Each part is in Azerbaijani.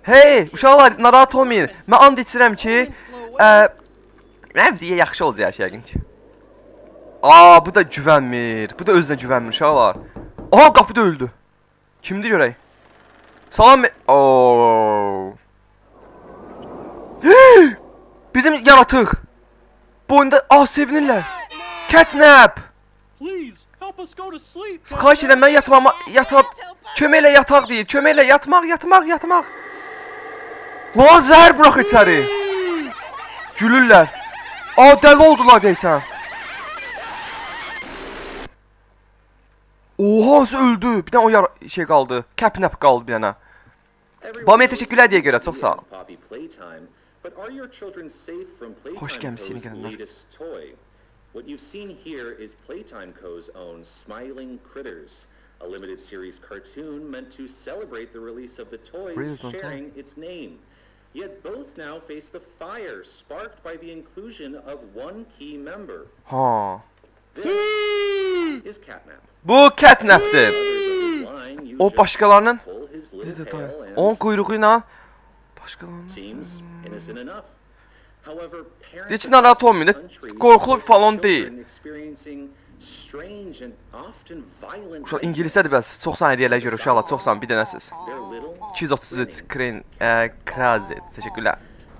Hey, uşaqlar, narahat olmayın. Mən and içirəm ki, deyə yaxşı olacaq hər şey yəqin ki. Bu da güvənmir. Bu da özünə güvənmir uşaqlar. Aha, qapıda öldü. Kimdir görək? Salam. Bizim yaratıq. Bu oyunda sevinirlər. Catnap. Xahiş edirəm, mən yatıb. Köməklə yataq deyil. Köməklə yatmaq. Lan zəhər bırax içəri. Gülürlər. Dəli oldular deysən. Oha, öldü. Bir dənə o şey qaldı. Catnap qaldı bir dənə. Bana təşəkkürlər deyə görə, çox sağ ol. Xoş gəlmişsiniz gələnlər. What you've seen here is Playtime Co.'s own Smiling Critters, a limited series cartoon meant to celebrate the release of the toys sharing its name. Yet both now face the fire sparked by the inclusion of one key member. This is Catnap. Bu Catnap'dir. O başqalarının onun quyruğu ilə başqalarının heç narahat olmayın, qorxulu falan deyil. Uşaq İngiliscədir bəs, çox sağ hediyələr görür uşaqlar, çox sağ bir dənəsiz. 233 Krazet, təşəkkürlər.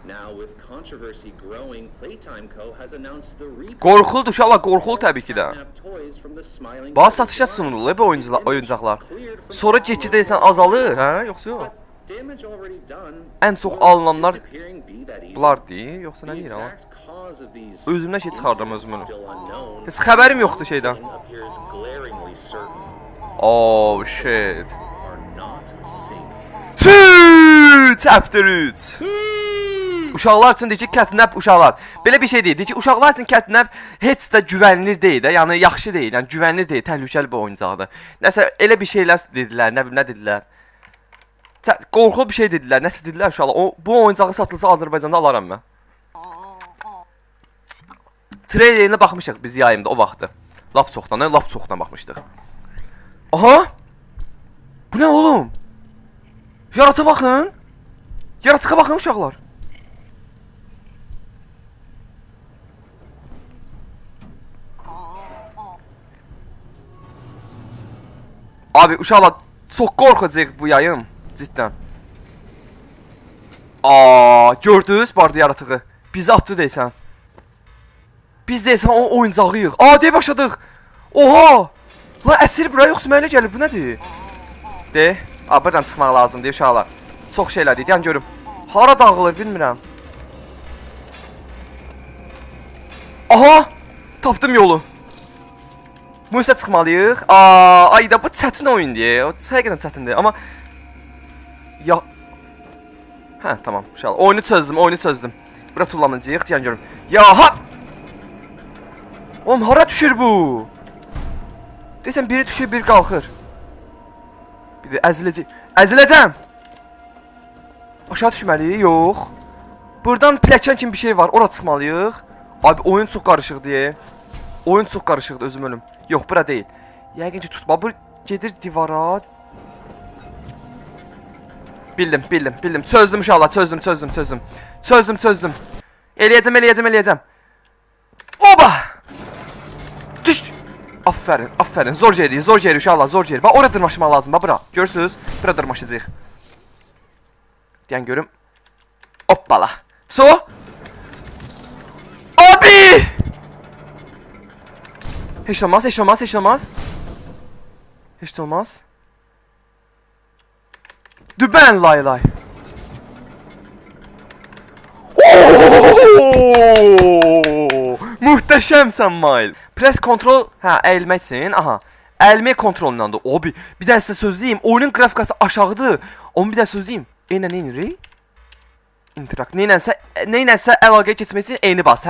Qorxuludur uşaqlar, qorxulu təbii ki də. Bazı satışa sunulur bu oyuncaqlar. Sonra get-gedə deyəsən azalır, hə? Yoxsa yox? Ən çox alınanlar bunlar deyil, yoxsa nə deyir ama? Özümdən şey çıxardım özümünü. Heç xəbərim yoxdur şeydən. Oh shit. Chapter 3. Uşaqlar üçün deyir ki, Catnap uşaqlar. Belə bir şey deyir ki, uşaqlar üçün Catnap heç də güvənilir deyil də, yəni yaxşı deyil, yəni güvənilir deyil, təhlükəli bir oyuncaqdır. Nəsə elə bir şeylər dedilər, nə bilim nə dedilər. Qorxulu bir şey dedilər, nəsə dedilər uşaqlar. Bu oyuncağı satılsa Azərbaycanda alaram mən. Treylerinə baxmışıq biz yayımda o vaxtı. Lap çoxdan baxmışdıq. Aha! Bu nə oğlum? Yaratığa baxın. Yaratığa baxın uşaqlar. Abi uşaqlar çox qorxacaq bu yayım. Cidden. Gördünüz bardı yaratığı. Bizi attı deysən. Biz deyəsən o oyuncağıyıq. Deyə başladıq. Oha! Lan əsir bura yoxsa mənə gəlir, bu nədir? Buradan çıxmaq lazımdır uşaqlar. Çox şeylər deyir, yəni görüm. Hara dağılır bilmirəm. Aha! Tapdım yolu. Müsə çıxmalıyıq. Ayda bu çətin oyundur. O həqiqətən çətindir, amma tamam uşaqlar. Oyunu çözdüm. Bura tullanacağıq, yəni görüm. Oğlum hara düşür bu? Deyəsən biri düşür, biri qalxır. Bir də əziləcəm. Aşağı düşməliyik, yox. Buradan pləkan kimi bir şey var, ora çıxmalıyıq. Abi oyun çox qarışıqdır. Oyun çox qarışıqdır, özüm ölüm. Yox, bura deyil. Yəqin ki tutma, bu gedir divara. Bildim. Çözdüm uşaqlar, çözdüm. Eləyəcəm. Oba! Düş! Aferin. Zor yeri uşaqlar, zor yeri. Bax, oraya dırmaşmaq lazım, bax, bura. Görürsünüz? Bura dırmaşacaq. Deyən görüm. Hoppala. Abi! Heç olmaz. Dübən lay. Muhteşemsən Mail. Press kontrol, əyilmək üçün, əyilmək kontrolundandır. Abi, bir dənə sizə söz deyim, oyunun qrafikası aşağıdır. Onu bir dənə söz deyim. Neynir? Interakt. Neynəsə əlaqəyə keçmək üçün eyni bas.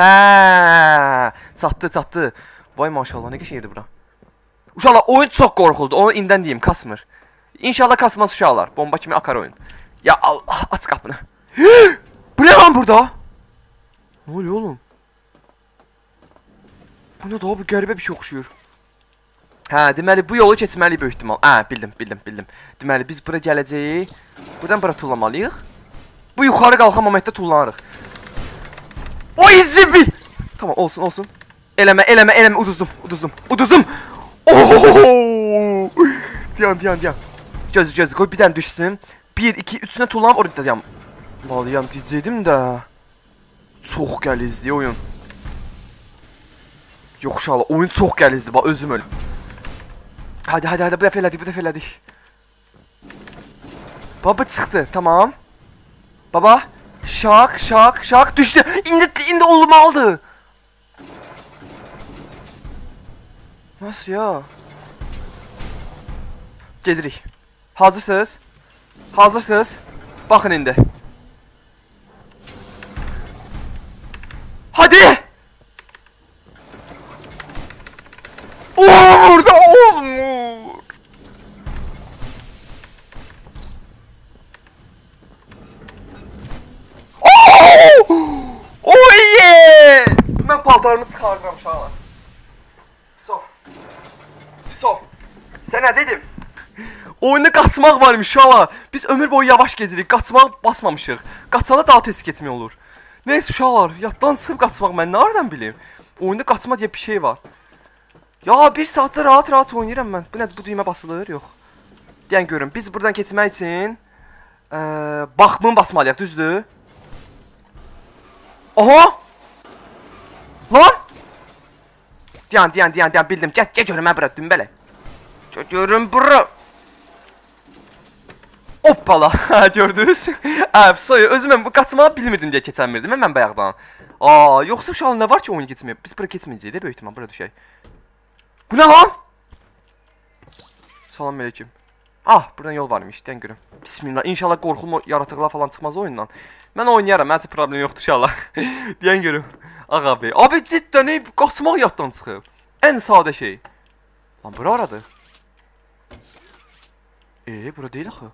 Çatdı. Vay maşallah, nə qəşəngdir bura. Uşaqlar, oyun çox qorxuludur. Onu indən deyim, kasmır. İnşallah kasmaz uşaqlar. Bomba kimi akar oyun. Ya Allah, aç qapını. Bu nə lan burada? Ne oluyor oğlum? Bu nə daha bu qəribə bir şey oxşuyur. Deməli bu yolu keçməliyik böyük ihtimal. Bildim. Deməli biz bura gələcəyik. Buradan bura tullamalıyıq. Bu yuxarı qalxan momentdə tullanırıq. Oy zibil! Tamam, olsun. Eləmə, uduzum. Ooo! Dayan. Gözü qoy bir dənə düşsün. 1, 2, 3-sünə tullanıb orada dayan. Valıyam deyəcəydim də. Çox gəlizdi oyun. Yox uşaqlar, oyun çox gəlizdi, bax özüm ölüm. Hadi, bu dəfə elədik. Baba çıxdı, tamam. Baba, şak, düşdü. İndi olmalıdır. Nasıl ya? Gedirik. Hazırsınız? Baxın indi. Hadi! Orada olmur. Oye! Mən paltarımı çıxardıram uşaqlar. So. Sənə dedim. Oyunda qaçmaq varmış uşaqlar. Biz ömür boyu yavaş gezirik. Qaçmaq basmamışıq. Qaçanda daha tez keçmək olur. Neyse uşaqlar, yaddan çıxıb qaçmaq mən nereden bilim? Oyunda qaçma diye bir şey var. Ya 1 saatdə rahat oynayıram mən. Bu nədir? Bu düymə basılır? Yox. Deyən görün. Biz buradan keçmək üçün baxımı basmalıyıq, düzdür? Aha! Lan! Dayan, bildim. Gəl görüm mən bura dümbələ. Görüm bura. Hoppala, gördünüz? Soyu, özüm mən bu qaçmağı bilmirdim deyə keçənmirdim mən bayaqdan. Yoxsa uşaqlar nə var ki oyun keçməyib? Biz bura keçməyəcəyik də böyük ihtimal, bura düşək. Bu nə lan? Salam aleyküm. Buradan yol varmış, deyən görüm. Bismillah, inşallah qorxulu yaratıqlar falan çıxmaz oyundan. Mən oynayaram, məncə problem yoxdur uşaqlar. Deyən görüm. Abi, ciddən qaçmaq yaddan çıxıb. Ən sadə şey. Lan bura aradır. Bura deyil axı.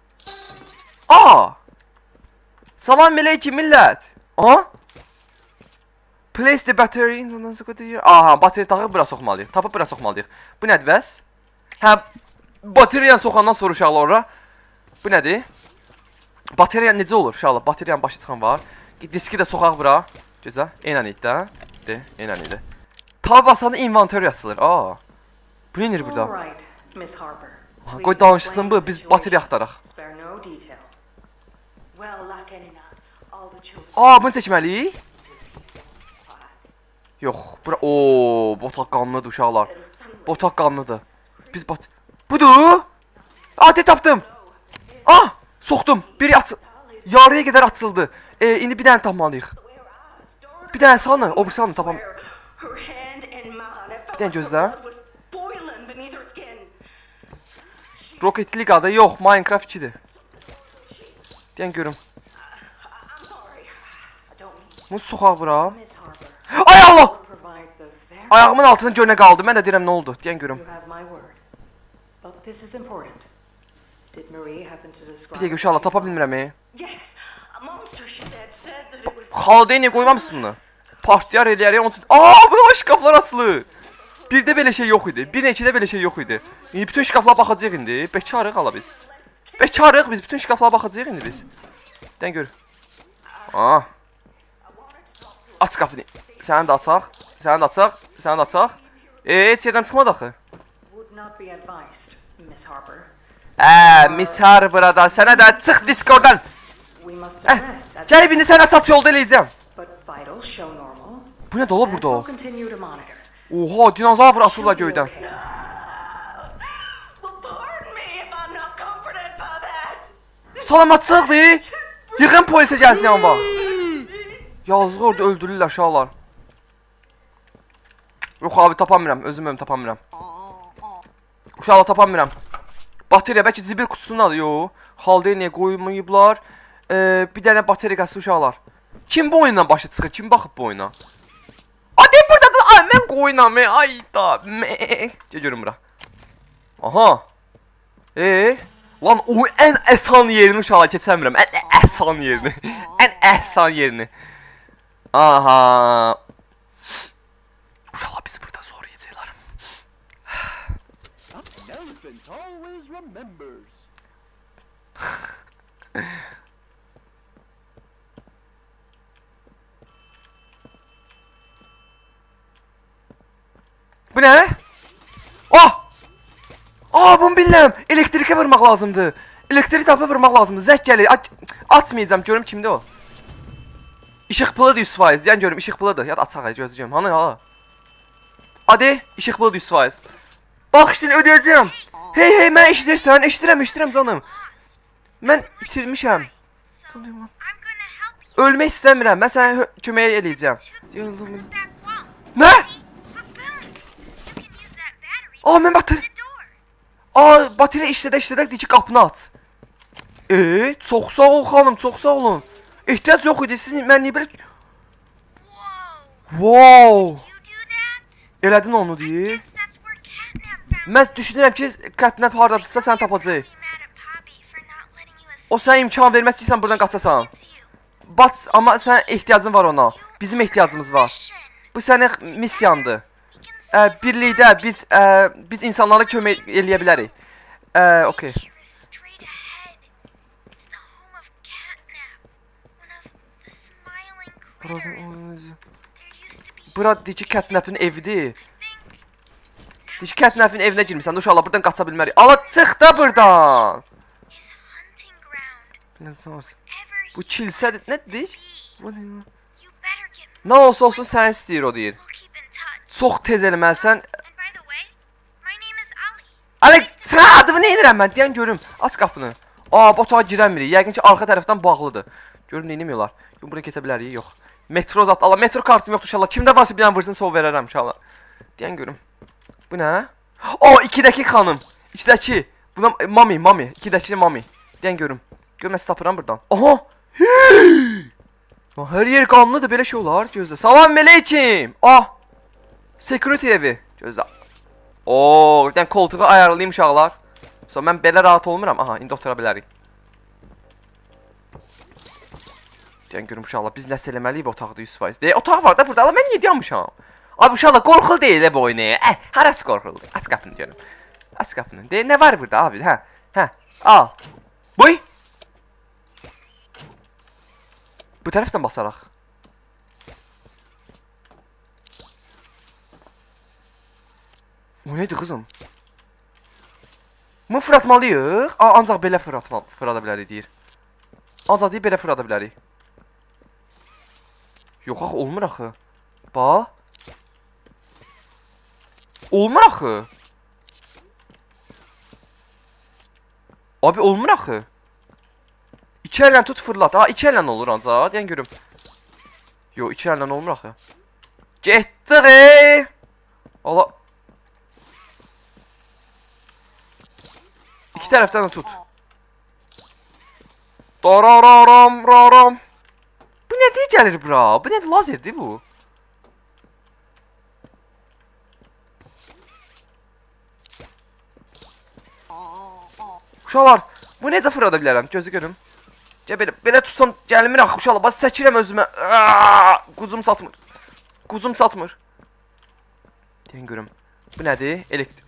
Salam aleyküm millət. Place the battery. Bateri taxıb bura soxmalıyıq. Tapıb bura soxmalıyıq. Bu nədir bəs? Bateriyanı soxandan sonra uşaqlar ora. Bu nədir? Bateriyan necə olur uşaqlar? Bateriyanın başı çıxan var. Diski də soxaq bura. Gözəl. Eynəniyik də. Eynəniyik. Tab basanda inventory açılır. Bu nedir burada? Qoy danışsın bu. Biz bateriya axtaraq. Bunu seçməliyik. Yox, bura botaq qanlıdır uşaqlar. Botaq qanlıdır. Biz budur. Tapdım. Soxdum. Biri açıldı. Yarıya qədər açıldı. İndi bir dənə tapmalıyıq. Bir dənə sanı, o sanı tapam. Bir dənə gözlə. Rocket League-da yox, Minecraft 2-dir. Deyən görüm. Bunu soxaq bura. Ay Allah! Ayağımın altında gönə qaldı. Mən də deyirəm nə oldu? Deyən görüm. Bir dəqiqə uşaqlar tapa bilmirəm. Xaldeyni qoymamışsın bunu. Partiyar eləyərik onun üçün. Bu şkaflar açılır. Birdə belə şey yox idi. Bir neçədə belə şey yox idi. Bütün şkaflara baxacaq indi. Bekarıq hala biz. Bekarıq biz. Bütün şkaflara baxacaq indi biz. Deyən gör. Aç qapını. Səni də açaq. Heç yerdən çıxmadı axı. Miss Harper'da sənə də çıx Discord'dan. Gəlib indi sənə əsas yolda eləyəcəm. Bu nə dola burada o? Oha, dinozavr asırlar göydən. Salamatçılıqdır. Yığın polisə gəlsin yanva. Yazıq orada öldürürlər uşaqlar. Yox abi tapamıram, özüm tapamıram. Uşaqlar tapamıram. Bateriya bəlkə zibil kutusundadır, yox. Xaldeyniyə qoymayıblar. Bir dənə bateriyası uşaqlar. Kim bu oyundan başı çıxır? Kim baxıb bu oyuna? Deyim buradadır. Mən qoyunam. Ayda. Gəl görün bura. Aha. Lan o ən əsan yerini uşaqlar keçəmirəm. Ən əsan yerini. Ən əsan yerini. Aha. Uşaqlar bizi burada zor yiyəcəklər. Bu nə? Oh! Bunu bilmirəm. Elektrikə vurmaq lazımdır. Elektrik tapıb vurmaq lazımdır. Zəng gəlir. Açmayacağam. Görüm kimdir o. İşıq pılıdır 100%. Deyən görüm işıq pılıdır. Ya da açaq gözləyəcəm. Hani ha? Hadi, işıq pılıdır 100%. Bax işte ödəyəcəm. Hey, mən eşidirəm canım. Mən itirmişəm. Ölmək istəmirəm. Mən sənə kömək eləyəcəm. Nə? Mən batarya işlədək deyir ki, qapını aç. Çox sağ ol xanım, çox sağ olun. Ehtiyac yox idi, siz mən niyə belə... Wow! Elədin onu deyir. Mən düşünürəm ki, Catnap haradadırsa səni tapacaq. O sənə imkan verməz ki, sən buradan qaçasan. Amma sən ehtiyacın var ona. Bizim ehtiyacımız var. Bu sənin missiyandır. Birlikdə biz insanlara kömək eləyə bilərik. Okey. Bura deyir ki, Catnap'ın evidir. Deyir ki, Catnap'ın evinə girmirsən. Uşaqlar, buradan qaça bilmərik. Ala, çıx da buradan. Bu kilsədir. Nə deyir? Nə olsa olsun sən istəyir o deyir. Çox tez eləməlisən. Ələ, sən adımı nə edirəm mən? Deyən görüm. Aç qapını. Bu otağa girəmirik. Yəqin ki, arxa tərəfdən bağlıdır. Görüm, neynimiyorlar. Buraya keçə bilərik, yox. Metro zat. Allah, metro kartım yoxdur inşallah. Kimdə varsa bir dənə vursun, sol verərəm inşallah. Deyən görüm. Bu nə? 2-dəki xanım. 2-dəki. Buna mami. 2-dəki mami. Deyən görüm. Görməsi tapıram buradan. Aha! Hər yer qanlıdır, belə şey olar. Gözlə. Salam əleykum. Security evi. Gözlə. Bir dənə koltuğu ayarlayayım uşaqlar. Sonra mən belə rahat olmuram. Aha, indi otura bilərik. Deyən görüm uşaqlar, biz nəsə eləməliyik bu otaqda 100%. Otaq var da burada. Allah, mən niyə dayanmışam? Abi uşaqlar, qorxul deyil bu oyunu. Harası qorxuldur? Aç qapını görüm. Aç qapını. Nə var burada abi? Hə. Al. Boy. Bu tərəfdən basaraq. O neydi qızım? Bunu fırlatmalıyıq. Ancaq belə fırlada bilərik deyir. Ancaq deyir belə fırlada bilərik. Yox axı, olmur axı. Bax. Olmur axı. Abi olmur axı. 2 əllə tut fırlat. 2 əllə olur ancaq. Deyən görüm. Yox, 2 əllə olmur axı. Getdik. Allah. 2 tərəfdən də tut. Dararam. Bu nə deyə gəlir bura? Bu nədir? Lazerdir bu. Uşaqlar, bu necə fırlada bilərəm? Gözü görüm. Belə tutsam gəlmir axı uşaqlar. Bax, səkirəm özümə. Quzum satmır. Deyən görüm. Bu nədir? Elektrik.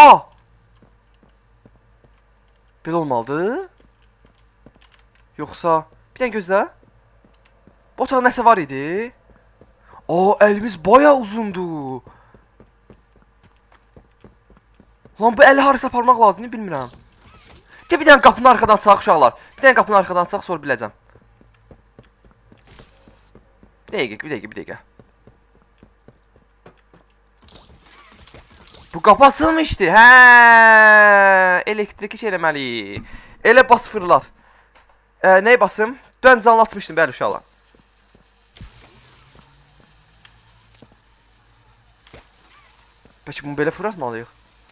Belə olmalıdır. Yoxsa... Bir dənə gözlə. Bu otaq nəsə var idi. Əlimiz baya uzundur. Lan bu əli harasa aparmaq lazımdır, bilmirəm. Bir dənə qapını arxadan açaq uşaqlar. Bir dənə qapını arxadan açaq, sonra biləcəm. Bir dəqiqə. Bu qapı açılmışdı. Elektriki şey eləməli. Elə bas fırlat. Nəyi basım? Dön canlı atmışdım, bəli uşaqlar. Peki bunu belə fırlatmalıyıq.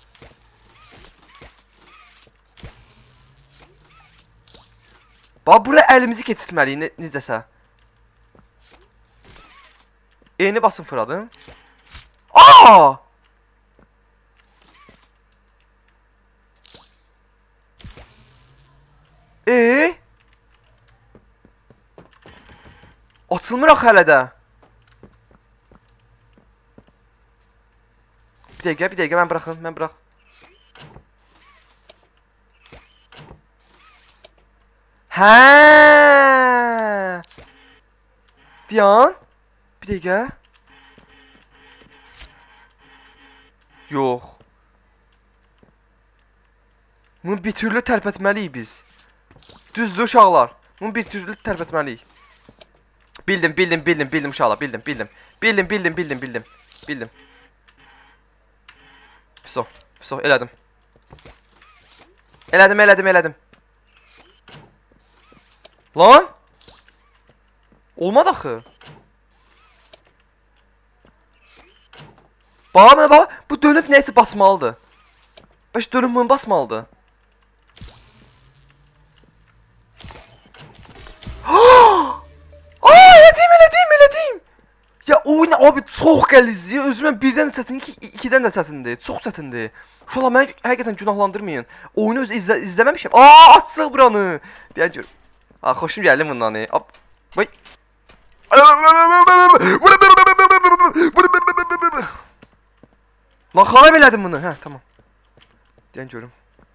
Bax, bura əlimizi keçirməliyik, necəsə. Eyni basım fırladım. Açılmır axı hələ də. Bir dəqiqə, mən bırax. Dayan. Bir dəqiqə. Yox. Bunu bir türlü tərpətməliyik biz. Düzdür uşaqlar. Bunu bir türlü tərpətməliyik. Bildim uşaqlar, bildim. Bildim. Fiso, elədim. Elədim. Lan! Olmadı axı. Bax, bu dönüb neysə basmalıdır. Baş dönüb bunu basmalıdır. Elədim. Ya oyun abi çox qəlizdir. Özümə birdən də çətindir ki, ikidən də çətindir. Çox çətindir. Uşaqlar məni həqiqətən günahlandırmayın. Oyunu izləməmişəm. Açsıq buranı. Deyən gör. Xoşum gəldi bundan. Vay. Lan xarab elədim bunu. Hə, tamam. Deyən görüm.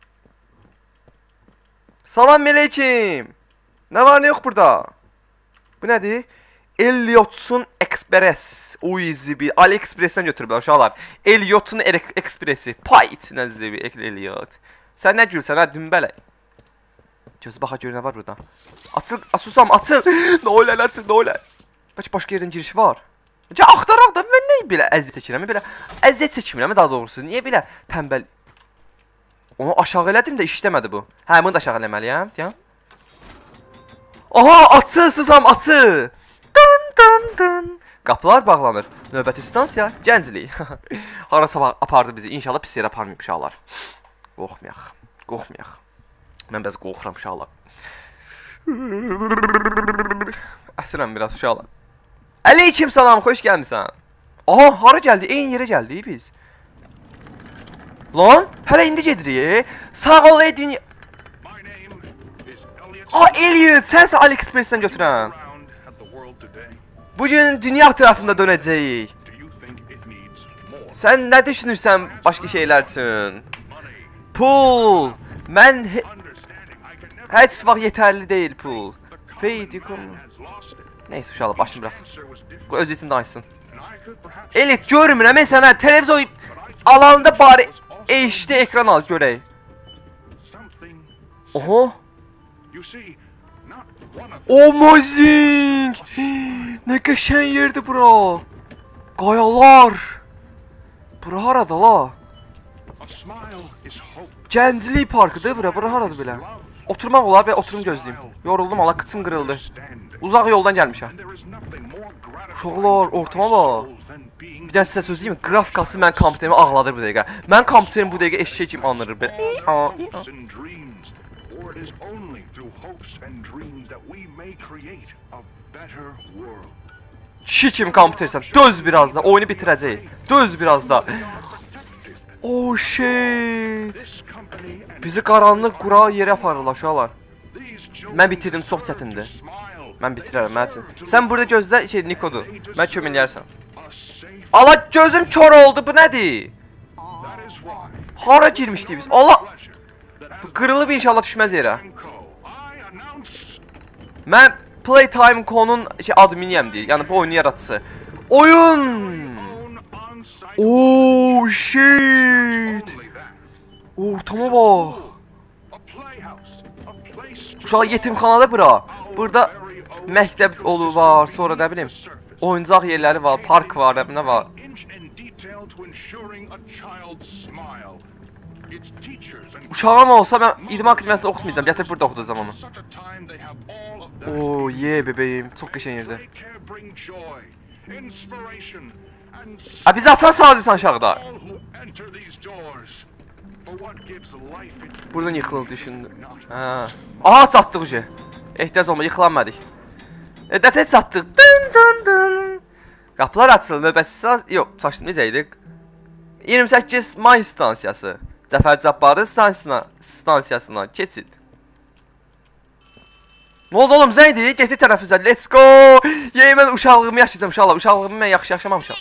Salam melekim. Nə var, nə yox burada? Bu nədir? Elliott'un Express. Uizi bir AliExpress'ten götürüblər uşaqlar. Elliott'un Express'i. Payt nəzli bir Elliott. Sən nə gülsən ha dümbələk. Gözü baxa gör nə var burada. Susam açıl. Nə olə. Başqa yerdən girişi var. Axtaraq da mən nəyə belə əziyyət çəkirəm? Belə əziyyət çəkmirəm daha doğrusu. Niyə belə tənbəl? Onu aşağı elədim də işləmədi bu. Hə, bunu da aşağı eləməliyəm. Deyəm. Aha, açıl. Qapılar bağlanır. Növbəti stansiya Gənclik. Harasa apardı bizi. İnşallah pis yerə aparmayıb uşaqlar. Qorxmayaq. Mən bəzi qorxuram uşaqlar. Əsirəm biraz uşaqlar. Aleyküm salam, xoş gəlmisən. Aha, hara gəldi? Eyni yerə gəldik biz. Lan, hələ indi gedirik. Sağ ol ey dünya. Elliot, sənsə AliExpress'dən götürən. Bugün dünya ətrafında dönəcəyik. Sən nə düşünürsən başqa şeylər üçün? Pul. Mən heç vaxt yetərli deyil pul. Neyse uşaqlar, başını bırax. Öz için danışsın. Elliot, görmürəm mən sənə. Televizor alanında bari HD ekran al görək. Oho. Amazing! Nə qəşəng yerdir bura. Qayalar. Bura harada la? Gənclik parkıdır bura. Bura haradır belə? Oturmaq olar, ben oturum gözləyim. Yoruldum, ala qıçım qırıldı. Uzaq yoldan gəlmişəm. Uşaqlar, ortama bax. Bir dənə sizə söz deyim mi? Grafikası mən kompüterimi ağladır bu dəqiqə. Mən kompüterim bu dəqiqə eşşək kimi anırır belə. Kişi kimi kompütersən. Döz biraz da. Oyunu bitirəcək. Döz biraz da. Oh shit. Bizi qaranlıq qura yerə aparırlar uşaqlar. Mən bitirdim, çox çətindir. Mən bitirərəm, mənsin. Sən burada gözlə, Nikodur. Mən kömək eləyərsən. Allah, gözüm kör oldu, bu nədir? Hara girmişdik biz? Allah! Qırılıb inşallah düşməz yerə. Mən Playtime Co.'nun adminiyəm deyir. Yəni bu oyunu yaratıcısı. Oyun! Oh shit! Ortama bax. Uşaq yetimxanada bura. Burada məktəb olu var, sonra nə bilim oyuncaq yerləri var, park var, nə var. Uşağım olsa mən 20 akademiyasında oxutmayacağım, gətirib burada oxudacam onu. Oo, bebeğim, çox qəşəng yerdir. Bizi atan sağlayırsan aşağıda. Buradan yıxılır düşündüm. Aha, çatdıq ucu. Ehtiyac olma, yıxılanmadik. Dətə çatdıq. Qapılar açılır, növbəsi yox, saçdım, necə idi? 28 may stansiyası. Zəfər Cabbarı stansiyasına keçid. Nə oldu oğlum, zəydi? Getdi tərəfizə, let's go! Yey, mən uşaqlığımı yaşayacam uşaqlar, uşaqlığımı mən yaxşı yaşamamışam.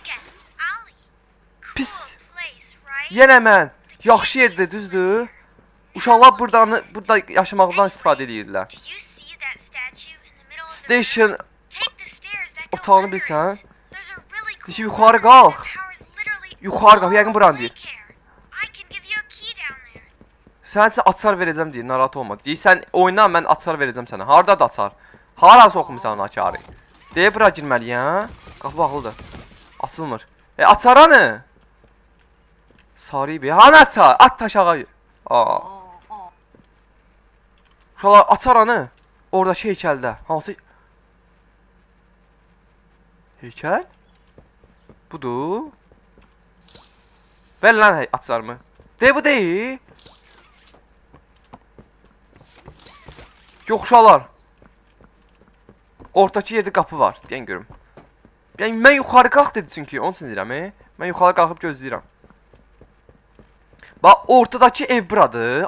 Pis. Yenə mən. Yaxşı yerdir, düzdür? Uşaqlar burada yaşamaqdan istifadə edirlər. Station otağını bilsən. Deyir, yuxarı qalx. Yuxarı qalx, yəqin buran deyir. Sən açar verəcəm deyir, narahat olma. Deyir, sən oyna, mən açar verəcəm sənə. Harda da açar? Harası oxumusan onu açarı? Deyə bura girməliyəm. Qapı bağlıdır. Açılmır. Açaranı? Sarı bir. Hanı açar? At aşağı. Uşaqlar açaranı. Oradakı heykəldə. Hansı? Heykəl? Budur. Ver lan açarımı. De bu deyil. Yox uşaqlar. Ortadakı yerdə qapı var. Deyən görüm. Yəni mən yuxarı qalx dedi çünki. Onun üçün deyirəm. Mən yuxarı qalxıb gözləyirəm. Bax ortadakı ev buradır.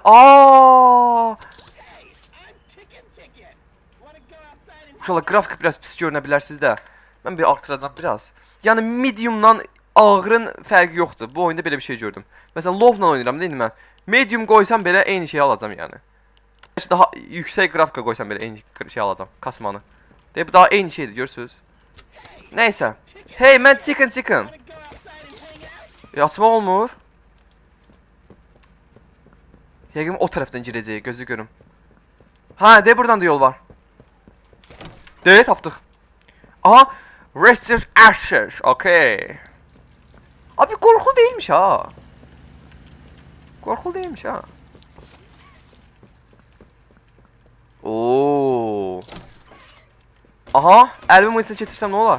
Uşaqlar qrafik biraz pis görünə bilərsiniz də. Mən bir artıracam biraz. Yəni mediumdan ağırın fərqi yoxdur. Bu oyunda belə bir şey gördüm. Məsələn low-la oynayıram deyil mən. Medium qoysam belə eyni şeyi alacam yəni. Daha yüksək qrafika qoysam belə eyni şey alacam. Kasmanı. Deyib bu daha eyni şeydir görürsünüz. Nəysə. Hey mən chicken. Açmaq olmur. Yəqin o tərəfdən girəcək gözü görüm. Ha de buradan da yol var. De tapdıq. Aha. Rested Ashes. Okay. Abi qorxulu değilmiş ha. Qorxulu değilmiş ha. Oo. Aha, əlimi mıçını keçirsəm nə olar?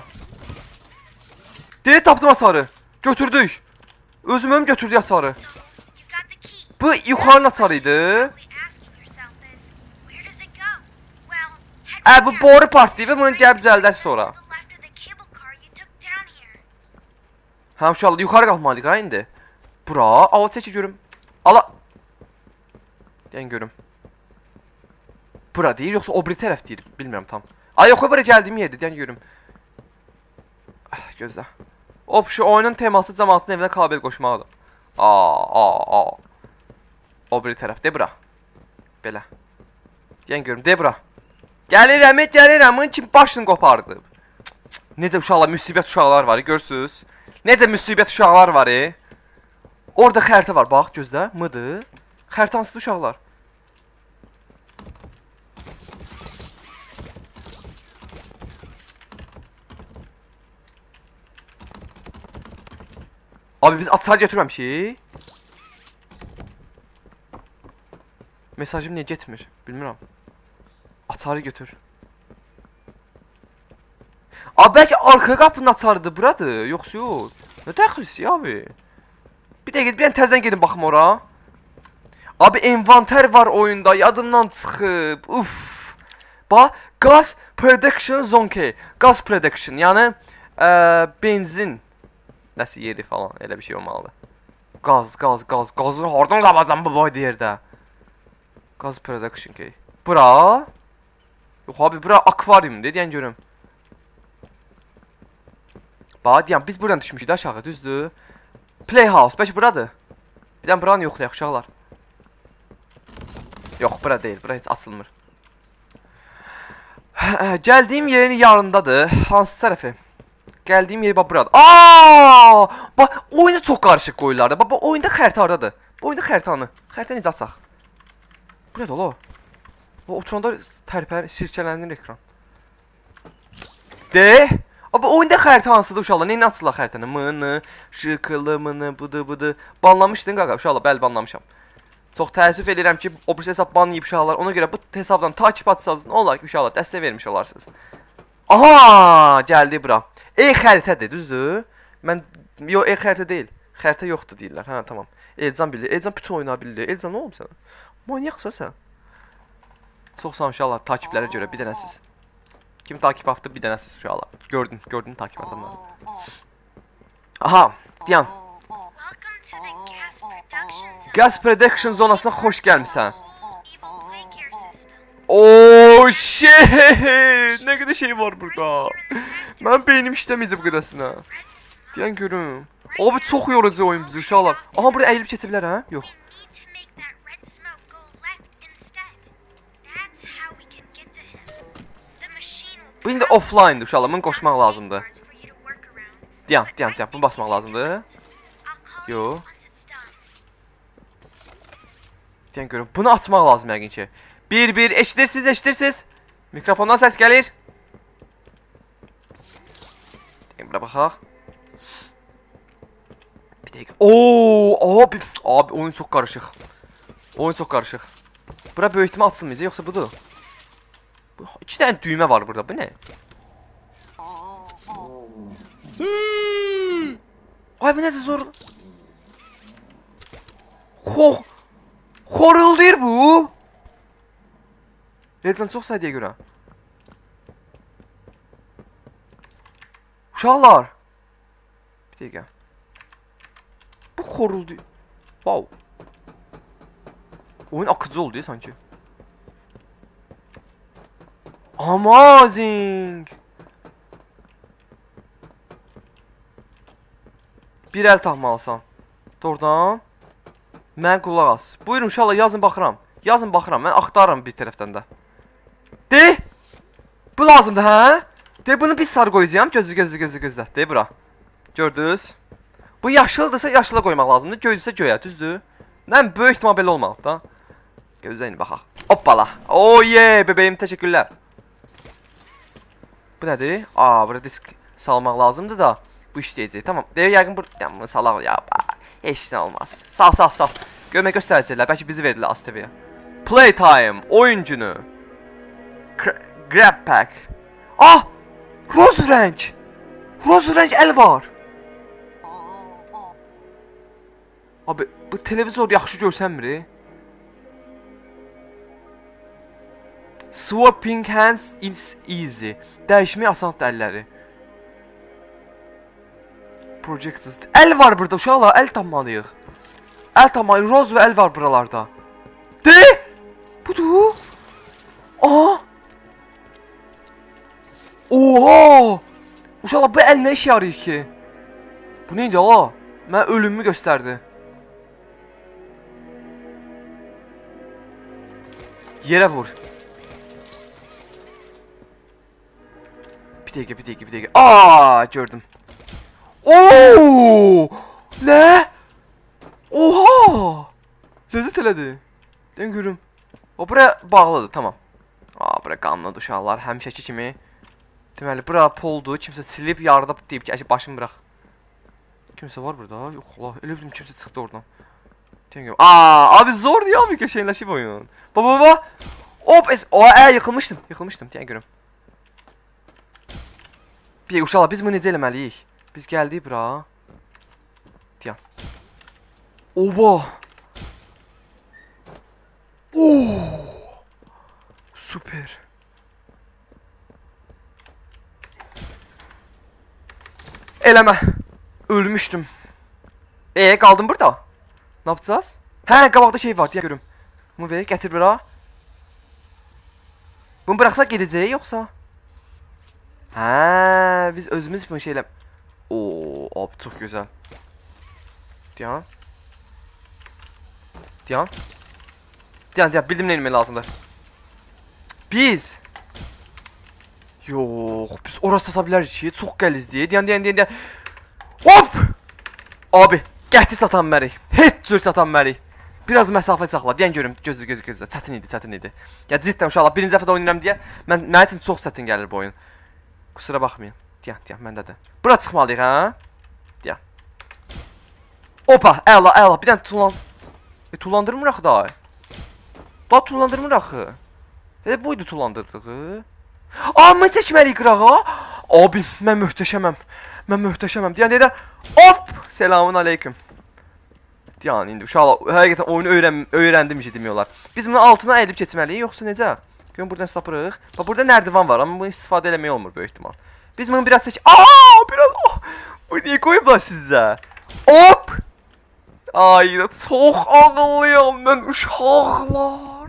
Deyil tapdım açarı. Götürdük. Özümüm götürdü açarı. Bu yuxarı açarıydı. Bu boru partlayıb və bunu gəlib düzəldər sonra. Ha uşaqlar yuxarı qalxmalıyıq ha indi. Bura, ala çəkə görüm. Ala. Deyən görüm. Bura deyir, yoxsa o biri tərəf deyir, bilmirəm tam. Ay yox, bura gəldiyim yerdir, deyən görüm. Gözlə. Şu oyunun teması cəmaatın evinə kabel qoşmaqdır. O biri tərəf, de bura. Belə. Deyən görüm, de bura. Gəlirəm, kim başını qopardı. Necə uşaqlar, müsibət uşaqlar var, görürsünüz. Necə müsibət uşaqlar var, Orada xəritə var, bax, gözlə, mıdır? Xəritə hansıdır uşaqlar? Abi biz açar götürməmişik. Mesajım niyə getmir? Bilmirəm. Açarı götür. Abi bəlkə arxa qapının açarıdır buradır. Yoxsa yox. Nə dəxilisi abi? Bir dəqiqə bir təzədən gedin baxım ora. Abi envanter var oyunda. Yadımdan çıxıb. Uf. Bax, Gas Production Zone. Gas Production. Yəni benzin nəsə yeri falan elə bir şey olmalıdır. Gazı hardan qabacam bu boyda yerdə? Gas Production key. Bura? Yox abi bura akvaryumdur deyən görüm. Bax deyəm biz buradan düşmüşük də aşağı düzdür. Playhouse bəlkə buradır. Bir dən buranı yoxlayaq uşaqlar. Yox bura deyil, bura heç açılmır. Gəldiyim yerin yarındadır. Hansı tərəfi? Gəldiyim yeri bax buradır. Bax oyunda çox qarışıq qoyurlar. Bax oyunda xəritə hardadır? Bu oyunda xəritəni. Xəritə necə açaq? Burada ola. Oturanda tərpər, sirkələnir ekran. De. Abi oyunda xəritə hansıdır uşaqlar? Neyin açırlar xəritəni? Mını, şıqılı, mını, bıdı. Banlamışdın qaqa uşaqlar, bəli banlamışam. Çox təəssüf edirəm ki, o bir hesab banlayıb uşaqlar. Ona görə bu hesabdan takip atsanız nə olar ki uşaqlar dəstək vermiş olarsınız. Aha, gəldi bura. Xəritədir, düzdür? Mən, yox, xəritə deyil. Xəritə yoxdur deyirlər, hə, tamam. Elcan bilir, Elcan bütün oyna bilir. Elcan nə olub sənə? Manyaqsa sən. Çox sağ uşaqlar, takiplərə görə bir dənəsiz. Kim takip atdı, bir dənəsiz uşaqlar. Gördün takip adamları. Aha, deyəm. Gas Production zonasına xoş gəlmişsən. Shit! Nə qədər şey var burada. Mən beynim işləməyəcək bu qədəsinə. Deyən görüm. Abi çox yorucu oyun bizi uşaqlar. Aha buraya əyilib keçə bilər hə? Yox. Bu indi offline'dır uşaqlar. Bunu qoşmaq lazımdır. Deyəm. Bunu basmaq lazımdır. Yox. Deyən görüm. Bunu açmaq lazım yəqin ki. 1-1 eşidirsiniz. Mikrofondan səs gəlir. Deyən bura baxaq. Bir dəqiqə. Oo, abi oyun çox qarışıq. Bura böyük ihtimal açılmayacaq yoxsa budur? 2 dənə düymə var burada. Bu nə? Ay bu nədir zor? Xoruldayır bu. Elcan çox səhdiyə görə. Uşaqlar. Bir dəqiqə. Bu xoruldu. Wow. Oyun akıcı oldu ya sanki. Amazing. Bir əl taxmalısan. Doğrudan. Mən qulaq as. Buyurun uşaqlar yazın baxıram. Mən axtarıram bir tərəfdən də. De. Bu lazımdır hə? De bunu biz sarı qoyacağam. Gözlə. De bura. Gördünüz? Bu yaşıldırsa yaşıla qoymaq lazımdır. Göydürsə göyə, düzdür? Nə böyük ihtimal belə olmalıdır da. Gözləyin baxaq. Hoppala. Oye, bebeğim təşəkkürlər. Bu nədir? Burada disk salmaq lazımdır da. Bu işləyəcək. Tamam. Deyir yəqin bunu salaq ya. Heç nə olmaz. Sal. Görmək göstərəcəklər. Bəlkə bizi verdilər ASTV-yə. Playtime. Oyun günü. Grab pack. Roz renk əl var. Abi bu televizor yaxşı görsənmir. Swapping hands is easy. Dəyişmək asandır əlləri. Projectors. Əl var burada uşaqlar, əl tapmalıyıq. Roz və əl var buralarda. De! Budur. Oha! Uşaqlar bu əl nə işə yarayır ki? Bu neydi ala? Mənə ölümümü göstərdi. Yerə vur. Bir dəqiqə. Gördüm. Oo! Nə? Oha! Ləzzət elədi. Dən görüm. O buraya bağlıdır, tamam. Bura qanlıdır uşaqlar, həmişəki kimi. Deməli, bura poldur. Kimsə silib, yarıda deyib ki, başımı bıraq. Kimsə var burada? Yox, Allah. Elə bildim kimsə çıxdı oradan. Dən görüm. Abi zordur ya, bir qəşəngləşib oyun. Baba. Hop, yıxılmışdım. Dən görüm. Bir dəqiqə uşaqlar, biz bunu necə eləməliyik? Biz gəldik bura. Deyəm. Oba. Süper. Eləmə. Ölmüşdüm. Qaldım burada. Ne yapacağız? Qabaqda şey var, deyəm görüm. Bunu ver, gətir bura. Bunu bıraxsaq gedəcək yoxsa? Biz özümüz bunu şeylə... Abi çox gözəl. Deyəm. Bildim nə eləmək lazımdır. Biz orası sata bilərik ki, çox gəlizdir. Deyən. Hop! Abi, qəti satan mərik. Heç cür satan mərik. Biraz məsafə saxla. Deyən görüm, gözlə. Çətin idi. Ya cidden uşaqlar, birinci dəfədə oynayıram deyə mənə üçün çox çətin gəlir bu oyun. Kusura baxmayın. Deyən, məndədir. Bura çıxmalıyıq, hə? Deyən. Opa, əla. Bir dənə tullandırmıraq da. Tullandırmıraq. Elə buydu tullandırdığı. Mən çəkməliyik qırağa. Abi, mən möhtəşəməm. Deyən. Hop! Selamun aleyküm. Deyən, indi uşaqlar, həqiqətən oyunu öyrəndim işi demiyorlar. Biz bunu altına əyilib keçməliyik, yoxsa necə? Görün, buradan sapırıq. Burada nərdivan var, amma bunu istifadə eləmək olmur böyük ihtimal. Biz bunu biraz çək... Bu niyə qoyublar sizə? Hop! Ay, çox ağıllıyam mən uşaqlar.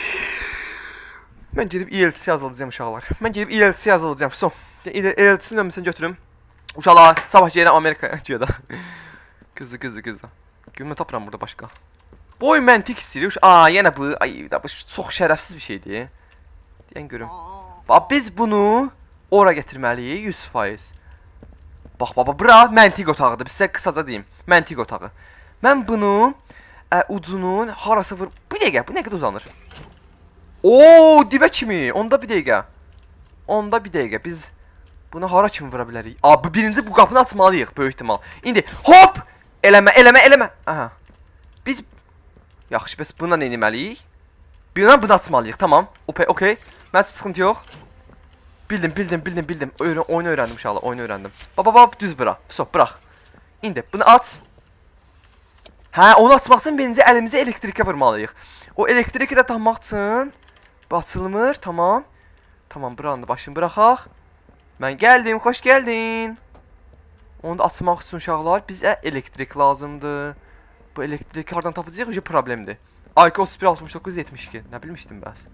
Mən gedib IELTS yazılacağım uşaqlar. Son. IELTS-in ömrüsünü götürüm. Uşaqlar, sabah gəlirəm Amerikaya. Qızı. Gülmə tapıram burada başqa. Bu oyun məntiq istəyir. Yenə bu. Bu çox şərəfsiz bir şeydir. Deyən görüm. Biz bunu ora gətirməliyik 100%. Bax, bura məntiq otağıdır. Sizə qısaca deyim. Məntiq otağı. Mən bunu ucunun harası vur. Bir dəqiqə, bu nə qədər uzanır? Oo, dibə kimi. Onda bir dəqiqə. Onda bir dəqiqə. Biz bunu hara kimi vura bilərik? Abi birinci bu qapını açmalıyıq böyük ehtimal. İndi hop! Eləmə. Aha. Biz yaxşı, bəs bununla nə etməliyik? Bunu açmalıyıq. Tamam. Okay. Mənim sıxıntı yox. Bildim. Oyunu öyrəndim inşallah. Oyunu öyrəndim. Baba, düz bura. Stop, bırax. İndi bunu aç. Hə, onu açmaq üçün birinci əlimizi elektrikə vurmalıyıq. O elektriki də tapmaq üçün bu açılmır. Tamam. Tamam, buranı başını buraxaq. Mən gəldim, xoş gəldin. Onu da açmaq üçün uşaqlar bizə elektrik lazımdır. Bu elektriki hardan tapacağıq? Ücə problemdir. IQ 316972. Nə bilmişdim bəs?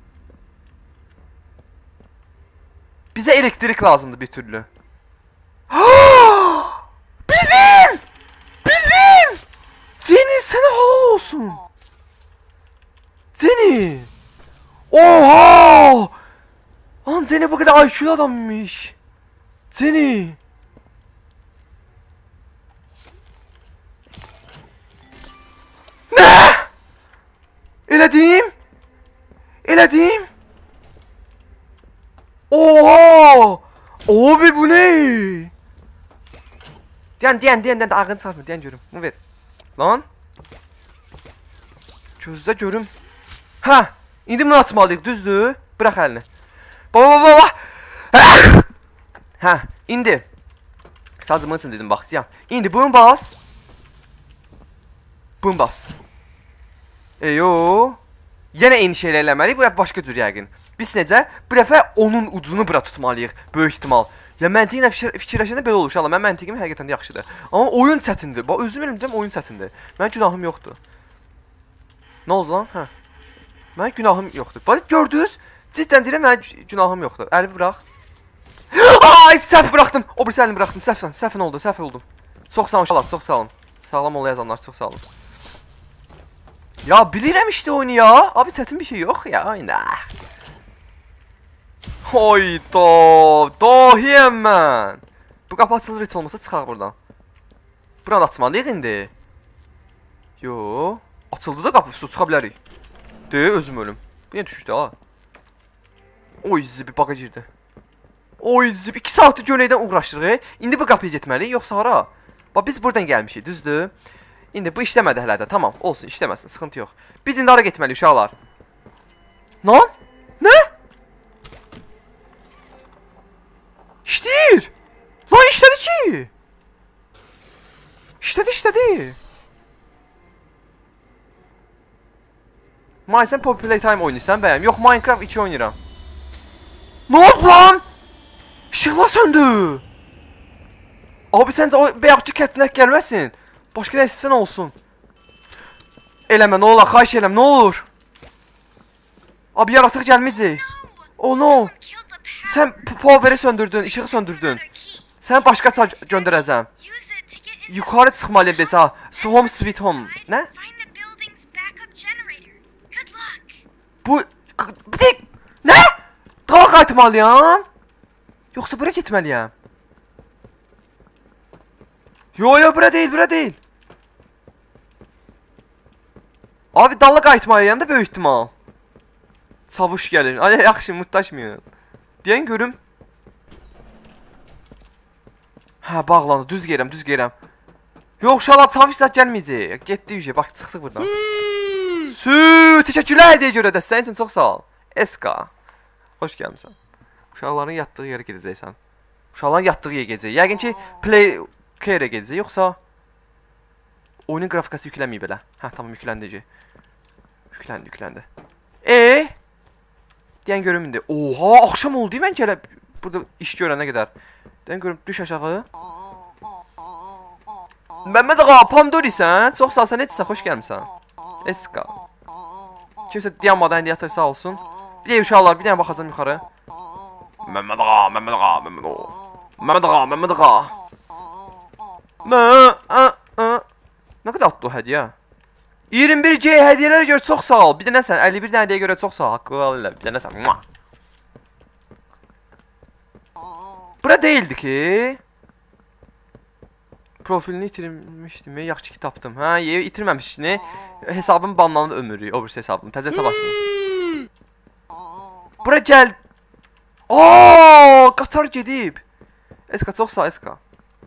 Bizə elektrik lazımdır bir türlü. Bildim! Jenny, sənə halal olsun. Jenny! Oha! Lan Jenny bu kadar IQ'lu adammış. Jenny! Ne? Elədim? Oha! Abi bu ne? Diyen ağın çarpma, diyen görüm. Bunu ver. Lan. Gözdə görüm. Ha, indi bunu açmalıyıq, düzdür? Bırax əlini. Baba. Ha, indi. Sadəcə bunun üçün dedim, bax, diyan. İndi bunu bas. Eyo. Yenə eyni şeylə eləməliyik, bu başqa cür yəqin. Biz necə? Bu dəfə onun ucunu bura tutmalıyıq, böyük ehtimal. Ya məntiqlə fikirləşəndə belə olur inşallah. Mən məntiqim həqiqətən də yaxşıdır. Amma oyun çətindir. Bax özüm bilmirəm, oyun çətindir. Mənim günahım yoxdur. Nə oldu lan? Hə. Mənim günahım yoxdur. Bax gördünüz? Cidden deyirəm, mənim günahım yoxdur. Əli bırax. Ay, səhv buraxdım. O birisi əlini buraxdım. Səhv oldum. Çox sağ olun uşaqlar, çox sağ olun. Sağlam ol yazanlar, çox sağ olun. Ya bilirəm işte oyunu ya. Abi çətin bir şey yox ya. Ayna. Hayda, dahiyəm mən. Bu qapı açılır heç olmasa çıxaq buradan. Buranı açmalıyıq indi. Yo, açıldı da qapı, su çıxa bilərik. Özüm ölüm. Bu niyə düşüşdü ha? Oy zibi baqa girdi. Oy zibi 2 saatdır göləkdən uğraşdırıq. İndi bu qapıya getməliyik, yoxsa hara? Bax biz buradan gəlmişik, düzdür? İndi bu işləmədi hələ də, tamam, olsun, işləməsin, sıxıntı yox. Biz indi hara getməliyik uşaqlar? Lan? Nə? İşləyir! Lan işlədi ki! İşlədi! Sən Poppy Playtime oynayırsan bəyəm? Yox, Minecraft 2 oynayıram. Nə oldu lan? İşıqlar söndü! Abi səncə o bəyaqçı kətinək gəlməsin? Başqa nə istəsən olsun. Eləmə, nə olar, xahiş eləm, nə olur? Abi yaratıq gəlməyəcək. Oh no! Sən poweri söndürdün, işığı söndürdün. Sən başqa sac göndərəcəm. Yukarı çıxmalıyım desə. Home sweet home. Nə? Bu... Nə? Dağa qayıtmalıyam? Yoxsa bura getməliyəm? Yo, bura deyil. Abi dalla qayıtmalıyam da böyük ihtimal. Çavuş gəlin. Ay, yaxşı, mutlaşmayın. Deyən görüm. Hə, bağlandı. Düz gəlirəm. Yox, uşaqlar, çavuş zət gəlməyəcək. Getdi yüzə. Bax, çıxdıq buradan. Təşəkkürlər hədiyyə görə də. Sənin üçün çox sağ ol. Eska. Xoş gəlmişsən. Uşaqların yatdığı yerə gedəcəksən. Uşaqların yatdığı yerə gedəcək. Yəqin ki, play care-ə gedəcək. Yoxsa oyunun qrafikası yüklənməyib belə. Hə, tamam, yükləndi. Yükləndi. Deyən görüm indi. Oha, axşam oldu mən gələ burada iş görənə qədər. Deyən görüm, düş aşağı. Məmməd ağa, Pandorisən? Çox sağ ol, sən etsən, xoş gəlmişsən. Eska. Kimsə dayanmadan indi yatır, sağ olsun. Bir də uşaqlar, bir dənə baxacam yuxarı. Məmməd ağa. Nə qədər atdı o hədiyyə? 21C hədiyyələrə görə çox sağ ol. Bir də nəsən, 51 dənə hədiyyə görə çox sağ ol. Haqqı alırlar, bir də nəsən. Bura deyildi ki. profilini itirmişdim. Yaxşı ki tapdım. Hə, itirməmişdin. Hesabım banlanıb ömürlük, o birisi hesabım. Təzə hesab açsın. Bura gəl. Aa, qatar gedib. Eska çox sağ, Eska.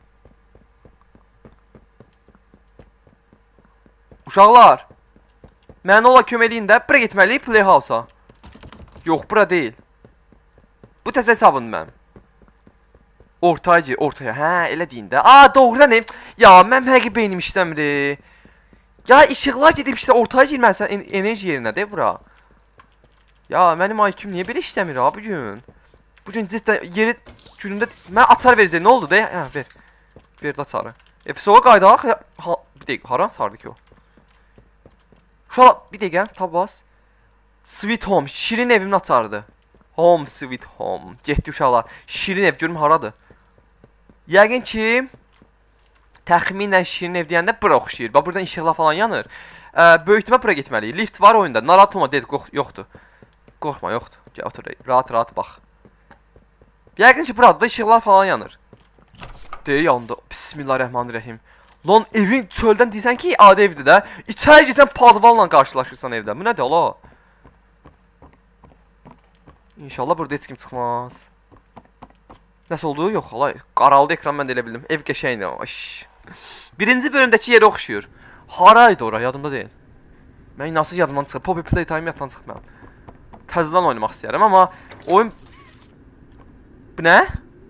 Uşaqlar, mənə ola köməkliyin də, bura getməliyik Playhouse-a. Yox, bura deyil. Bu təzə hesabındır mənim. Ortaya, ortaya. Hə, elə deyin də. Aa, doğrudan ne? Ya, mənim həqiqi beynim işləmir. Ya, işıqlar gedib işte ortaya girməlisən enerji yerinə de bura. Ya, mənim IQ-m niyə belə işləmir ha bu gün? Bu gün cidden yeri günündə mən açar verəcək. Nə oldu de? Hə, ver. Ver də açarı. Episoda qaydaq. Bir dəqiqə, hara açardı ki o? Uşaqlar, bir dəqiqə, tab bas. Sweet Home, şirin evimin açardı. Home, Sweet Home. Getdi uşaqlar. Şirin ev, görüm haradır. Yəqin ki, təxminən şirin ev deyəndə bura oxşayır. Bax, buradan işıqlar falan yanır. Böyütmə bura getməliyik. Lift var oyunda. Narahat olma, dedi, yoxdur. Qorxma, yoxdur. Gəl, otur, rahat bax. Yəqin ki, burada işıqlar falan yanır. Deyə yandı. Bismillahirrahmanirrahim. Lan, evin çöldən deyirsən ki, adi evdir də. İçəri girsən, padvalla qarşılaşırsan evdə. Bu nədir, ala? İnşallah burada heç kim çıxmaz. Nəsə oldu? Yox, ala. Qaraldı ekran, mən də elə bildim. Ev qəşəyindir. Birinci bölümdəki yeri oxşuyur. Haraydı ora, yadımda deyil. Mən nasıl yadımdan çıxır? Poppy Playtime yaddan çıxır mənim. Təzədən oynamaq istəyərəm, amma oyun... Bu nə?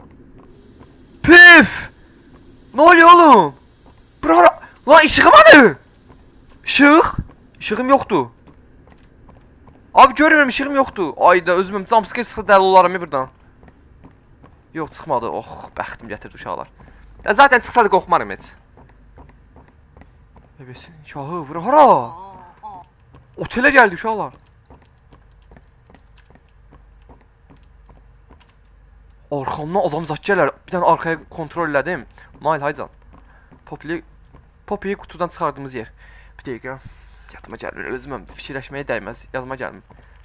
Püf! Nə oluyor oğlum? Bura... Lan işığım adı! İşıq? İşığım yoxdur. Abi görürüm, işığım yoxdur. Ayda özümüm jumpscare sıxı dəli olarım buradan. Yox, çıxmadı. Oh, bəxtim gətirdi uşaqlar. Zaten çıxsa da qorxmarım heç. Bebesin, şahı, bura hara? Otelə gəldi uşaqlar. Arxamdan adam zat gələr. Bir dənə arkaya kontrol elədim. Mail, haycan. Poppy'yi kutudan çıxardığımız yer. Bir dəqiqə. Yadıma gəlmir, özüməm. Fikirləşməyə dəyməz. Yadıma gəlmir.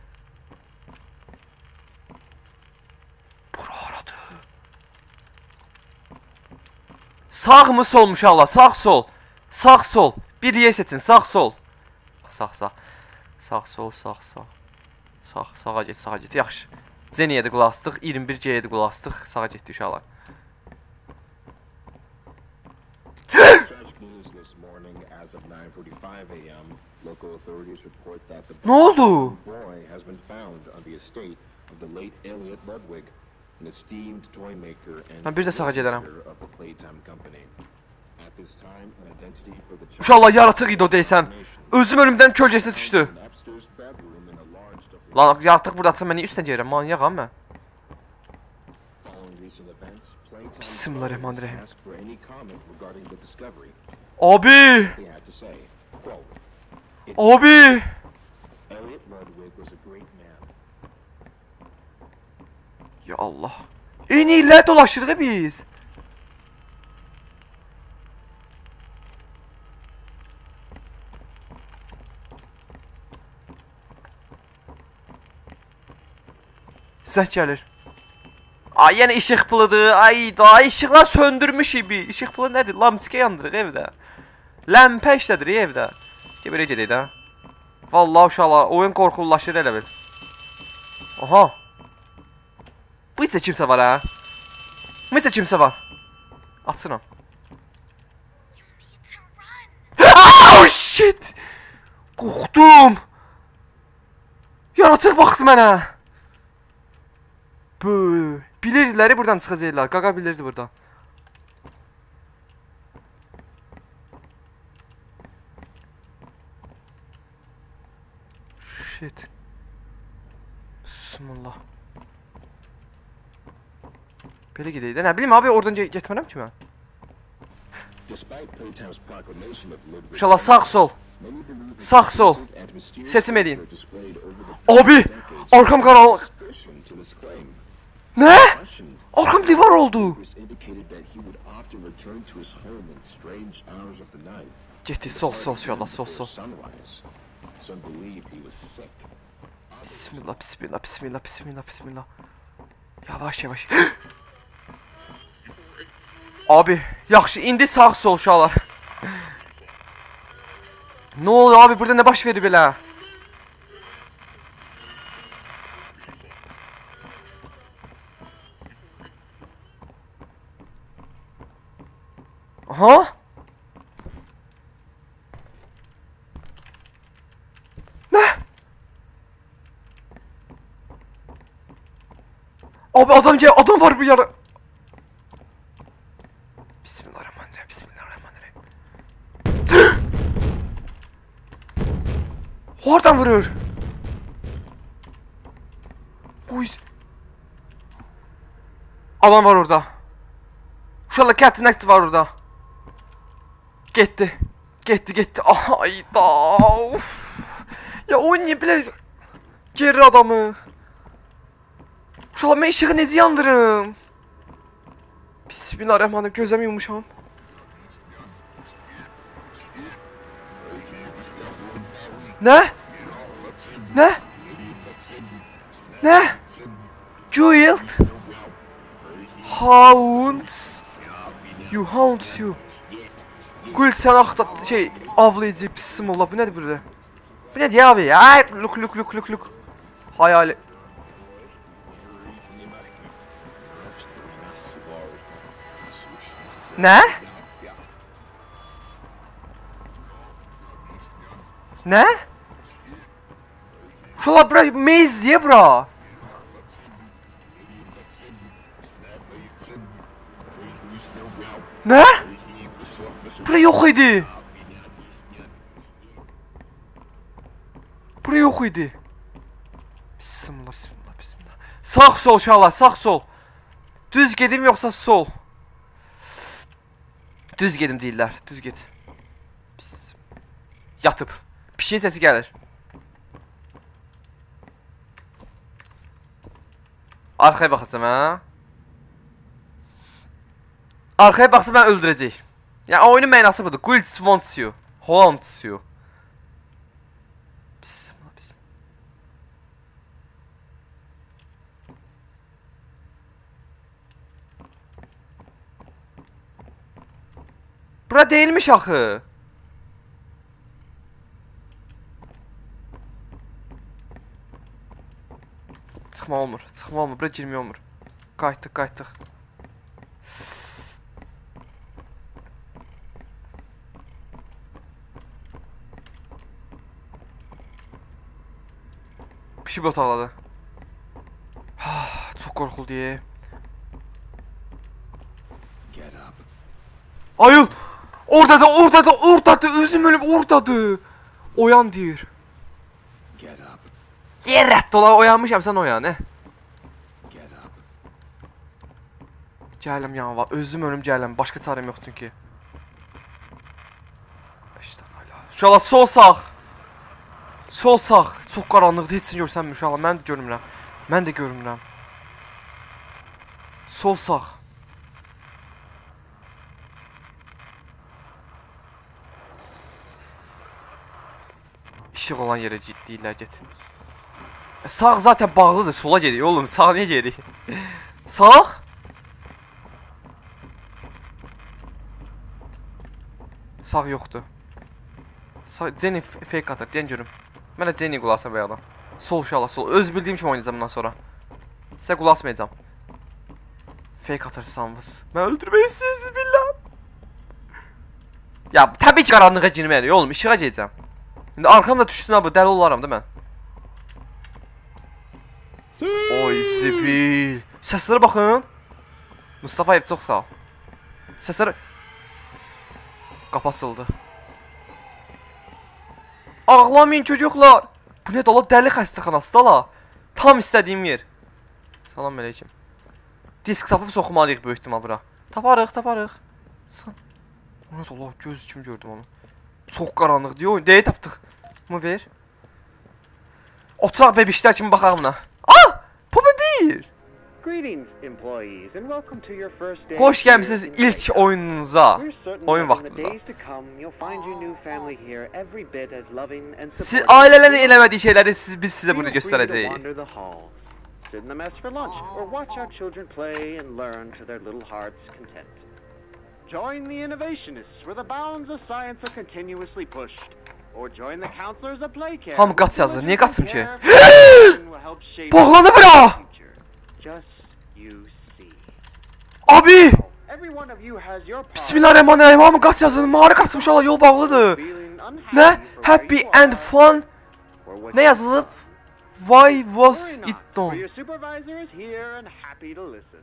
Bura haradır? Sağ mı sol mu uşaqlar? Sağ sol. Sağ sol. Bir yer seçin. Sağ sol. Sağ. Sağ sol, sağ. Sağa get. Yaxşı. Zeniyə də qulaq astıq, 21C'yə də qulaq astıq, sağa getdi uşaqlar. Nə oldu? Mən bir də sağa gedərəm. Uşaqlar, yaratıq idi o deysən. Özüm ölümdən kölgəsinə düşdü. Lan yaratık burada atsa mən niyə üstünə gəlirəm? Manyağam mən. Bismillahirrahmanirrahim. Abi! Abi! Ya Allah. En iyiler dolaşırıq biz. Zəh gəlir. Ay, yenə işıq pılıdır. Ay, daha işıqlar söndürmüş ibi. İşıq pılı nədir? Lampiçka yandırıq evdə. Ləmpə işlədir evdə. Belə gedək də. Vallahi uşaqlar, oyun qorxululaşır elə bil. Aha. Bu isə kimsə var, hə? Bu isə kimsə var. Açıram. Oh, shit! Qorxdum. Yaratıq baxdı mənə. Bilirdilər buradan çıxacaqlar. Qaqa bilirdi buradan. Shit. Bismillah. Belə gedək də. Nə bilim abi, oradan getmərəm ki mən. Uşaqlar, sağ sol. Sağ sol. Seçim edin. Abi! Arkam qaranlıq. Ne? Arkam divar oldu. Getdi, sol uşaqlar, sol. Bismillah. Yavaş. Abi, yaxşı, indi sağ sol uşaqlar. Ne oluyor abi, burada ne baş verir belə? Aha. Ne? Abi adam gel, adam var bu yara. Bismillahirrahmanirrahim. Bismillahirrahmanirrahim. Oradan vurur. Oy. Adam var orada. Uşaqlar Captain Active var orada. Getdi. Getdi. Ayda. Of. Ya o niye belə geri adamı? Uşaqlar mən işığı necə yandırım? Bismillahirrahmanirrahim. Gözümü yummuşam. Ne? Ne? Ne? Guild? Hounds. You hounds you. Guild sen avlayıcı pisim ola. Bu nedir burada? Bu nedir ya abi ya? Ay, look. Hayali. Ne? Ne? Şola bura maze diye bura. Ne? Bura yok idi. Bura yok idi. Bismillah. Sağ sol şala, sağ sol. Düz gedim yoksa sol. Düz gedim deyirlər, düz get. Pis. Yatıb. Pişiyin səsi gəlir. Arxaya baxacam, hə? Arxaya baxsa mən öldürəcək. Yəni oyunun mənası budur. Guild wants you. Haunts you. Pis. Bura değilmiş axı. Çıxma olmur. Bura girmək olmur. Qayıtdıq. Pişi otaqladı. Çox qorxuldu ye. Ayıl! Oradadır, özüm ölüm oradadır. Oyan deyir. Yer rədd ola, oyanmışam, sən oyan, nə? Gələm yana var, özüm ölüm gələm, başqa çarəm yox çünki. Uşaqlar, sol sağ. Çox qaranlıqda, heç sin görsənmir uşaqlar, mən də görmürəm. Sol sağ. İşıq olan yerə deyirlər, get. Sağ zaten bağlıdır, sola gediyor oğlum, sağ niye geri? Sağ? Sağ yoxdur. Jenny fake atır, deyən görüm. Mən də Jenny qulasa bir adam. Sol uşaqlar, sol. Öz bildiyim kimi oynayacağım bundan sonra. Sizə qulasmayacağım. Fake atırsanız. Mən öldürmək istəyirsiniz billah. Ya təbii ki qaranlığa girməyərik oğlum, işığa gedəcəm. İndi arxamda düşsün abi, dəli olaram da mən. Oy zibil. Səslərə baxın. Mustafayev çox sağ ol. Səslərə... Qapı açıldı. Ağlamayın çocuklar. Bu ne dala, dəli xəstəxanası dala. Tam istədiyim yer. Salam əleykum. Disk tapıb soxmalıyıq böyük ihtimal bura. Taparıq. O ne dala, göz kimi gördüm onu. Çox qaranlıq diyor. Deyə tapdıq. Bunu ver. Oturaq bebişlər kimi baxaq buna. Ah! Bu bebir. Hoş gəlmisiniz ilk oyununuza. Oyun vaxtınıza. Siz ailələrin eləmədiyi şeyləri biz sizə burada göstərəcəyik. Join the innovationists where the bounds of science are continuously pushed. Or join the counselors of play care. Hamı qaç yazır. Niyə qaçım ki? Bağlandı bura! Just you see. Abi! Every one of you has your part. Bismillahirrahmanirrahim. Hamı qaç yazır. Mağara qaçmış Allah yol bağlıdır. Nə? Happy and fun. Nə yazılıb? Why was it done? Your supervisor is here and happy to listen.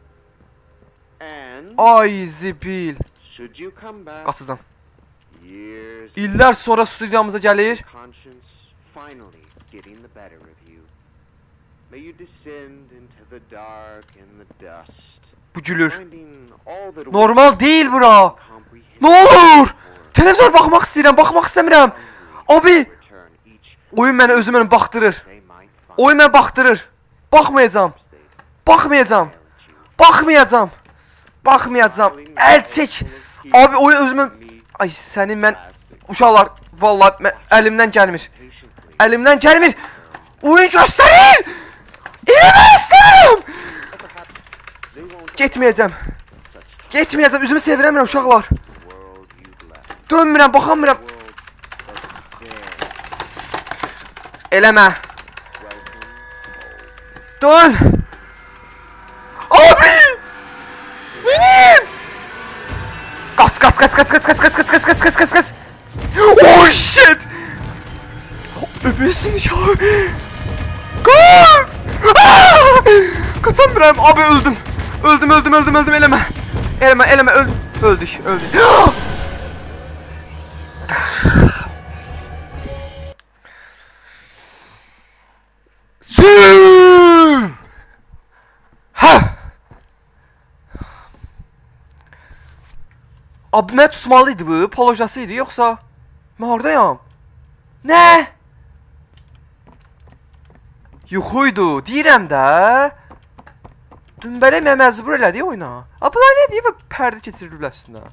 And Ay zibil. should you come back Qaçacam. years İllər sonra studiyamıza gəlir. conscience finally getting the better of you. May you descend into the dark and the dust. Bu gülür. Finding all that Normal değil bura. comprehend Nə olur? Televizor baxmaq istəyirəm, baxmaq istəmirəm. Abi, return each oyun məni özümə baxdırır. they might find Oyun məni baxdırır. Baxmayacam. Baxmayacam. Baxmayacam. Baxmayacam. Əl çək. Abi oyun özümə... Ay sənin mən... Uşaqlar, vallahi əlimdən gəlmir. Əlimdən gəlmir. Oyun göstərin. İləmək istəmirəm. Getməyəcəm. Getməyəcəm. Üzümü sevirəmirəm uşaqlar. Dönmürəm, baxamıram. Eləmə. Dön. Abi. Benim. Kaç kaç kaç kaç kaç kaç kaç kaç kaç kaç kaç kaç kaç. Oh shit. Öbesin ya. Kaç. Kaçamıram. Abi öldüm. Öldüm eleme. Eleme öldüm. Öldük. Zoom. Ha. Abi mən tutmalıydı bu, polojası idi, yoxsa mən oradayam. Nə? Yuxuydu, deyirəm də. Dünbələ mən məcbur elədi oyuna. Abi bunlar nə deyib, pərdə keçiriliblər üstünə.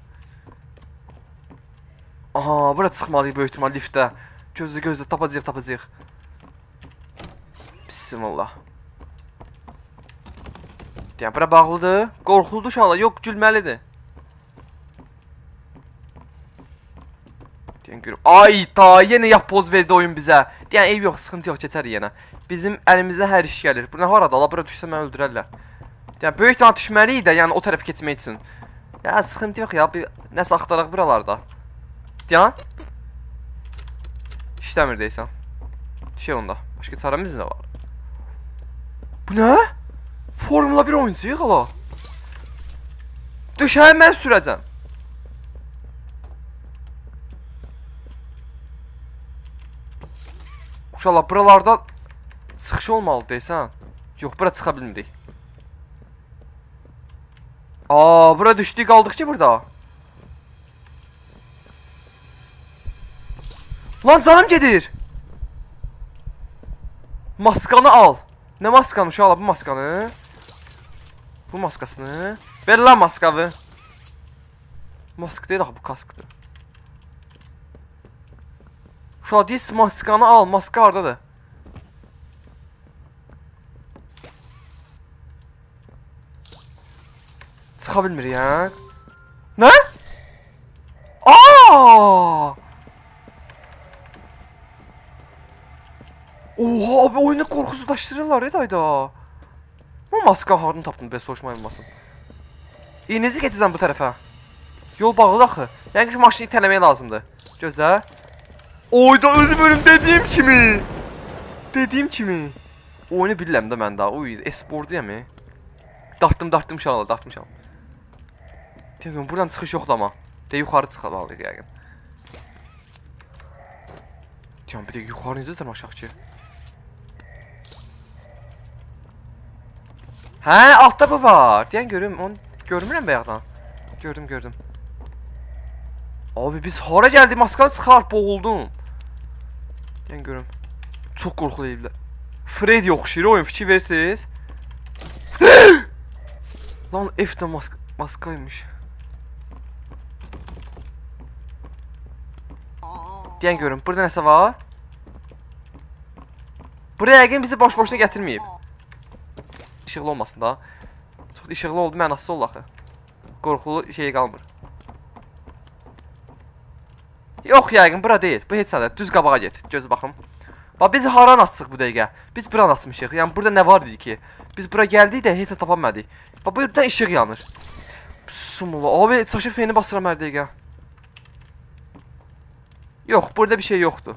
Aha, bura çıxmalıyıq böyük ihtimal liftdə. Gözlə, tapacaq. Bismillah. Deyəm, bura bağlıdır. Qorxuldu uşaqlar, yox, gülməlidir. Ay ta yenə yapboz verdi oyun bizə. Deyən eyb yox, sıxıntı yox, keçərik yenə. Bizim əlimizdə hər iş gəlir. Bu nə harada? Allah bura düşsə məni öldürərlər. Deyən böyük ihtimal düşməliyik də, yəni o tərəf keçmək üçün. Ya sıxıntı yox ya, nəsə axtaraq buralarda. Deyən. İşləmir deyəsən. Şey onda. Başqa çarəmiz mi var? Bu nə? Formula 1 oyuncuyuq hala. Döşəyi mən sürəcəm. Uşaqlar, buralarda çıxış olmalı deyəsən. Yox, bura çıxa bilmirik. Bura düşdük, qaldıq ki burada. Lan canım gedir. Maskanı al. Nə maskanı uşaqlar, bu maskanı? Bu maskasını. Ver lan maskavı. Mask deyil axı, bu kaskdır. Uşaqlar deyil, maskanı al, maska haradadır? Çıxa bilmirik, hə? Nə? Oha, abi oyunu qorxusuzlaşdırırlar, ayda. Bu maska harını tapdım, belə soruşma olmasın. İğneci keçəcəm bu tərəfə. Yol bağlı axı. Yəni ki, maşını itələmək lazımdır. Gözlə. Oyda özüm ölüm dediyim kimi. Oyunu bilirəm də mən daha. Uy, e-sporduyam. Dartdım uşaqlar, dartdım. Deyəm, buradan çıxış yoxdur amma. Yuxarı çıxamalıyıq yəqin. Deyəm, bir də yuxarı necə dırmaşaq ki? Hə, altda bu var. Deyən görüm, onu görmürəm bayaqdan. Gördüm. Abi biz hara gəldik, maskanı çıxar, boğuldum. Deyən görüm. Çox qorxulu eləyiblər. Freddy oxşayır oyun, fikir versiniz. Lan F-də maskaymış. Deyən görüm, burada nəsə var? Buraya yəqin bizi boş-boşuna gətirməyib. İşıqlı olmasın da. Çox işıqlı oldu, mənasız oldu axı. Qorxulu şey qalmır. Yox, yəqin bura deyil. Bu heç nədir. Düz qabağa get. Göz baxım. Bax biz haran açsıq bu dəqiqə? Biz buranı açmışıq. Yəni burada nə var idi ki? Biz bura gəldik də heç nə tapa bilmədik. Bax burada işıq yanır. Bismillah. Abi çaşı feni basıram hər dəqiqə. Yox, burada bir şey yoxdur.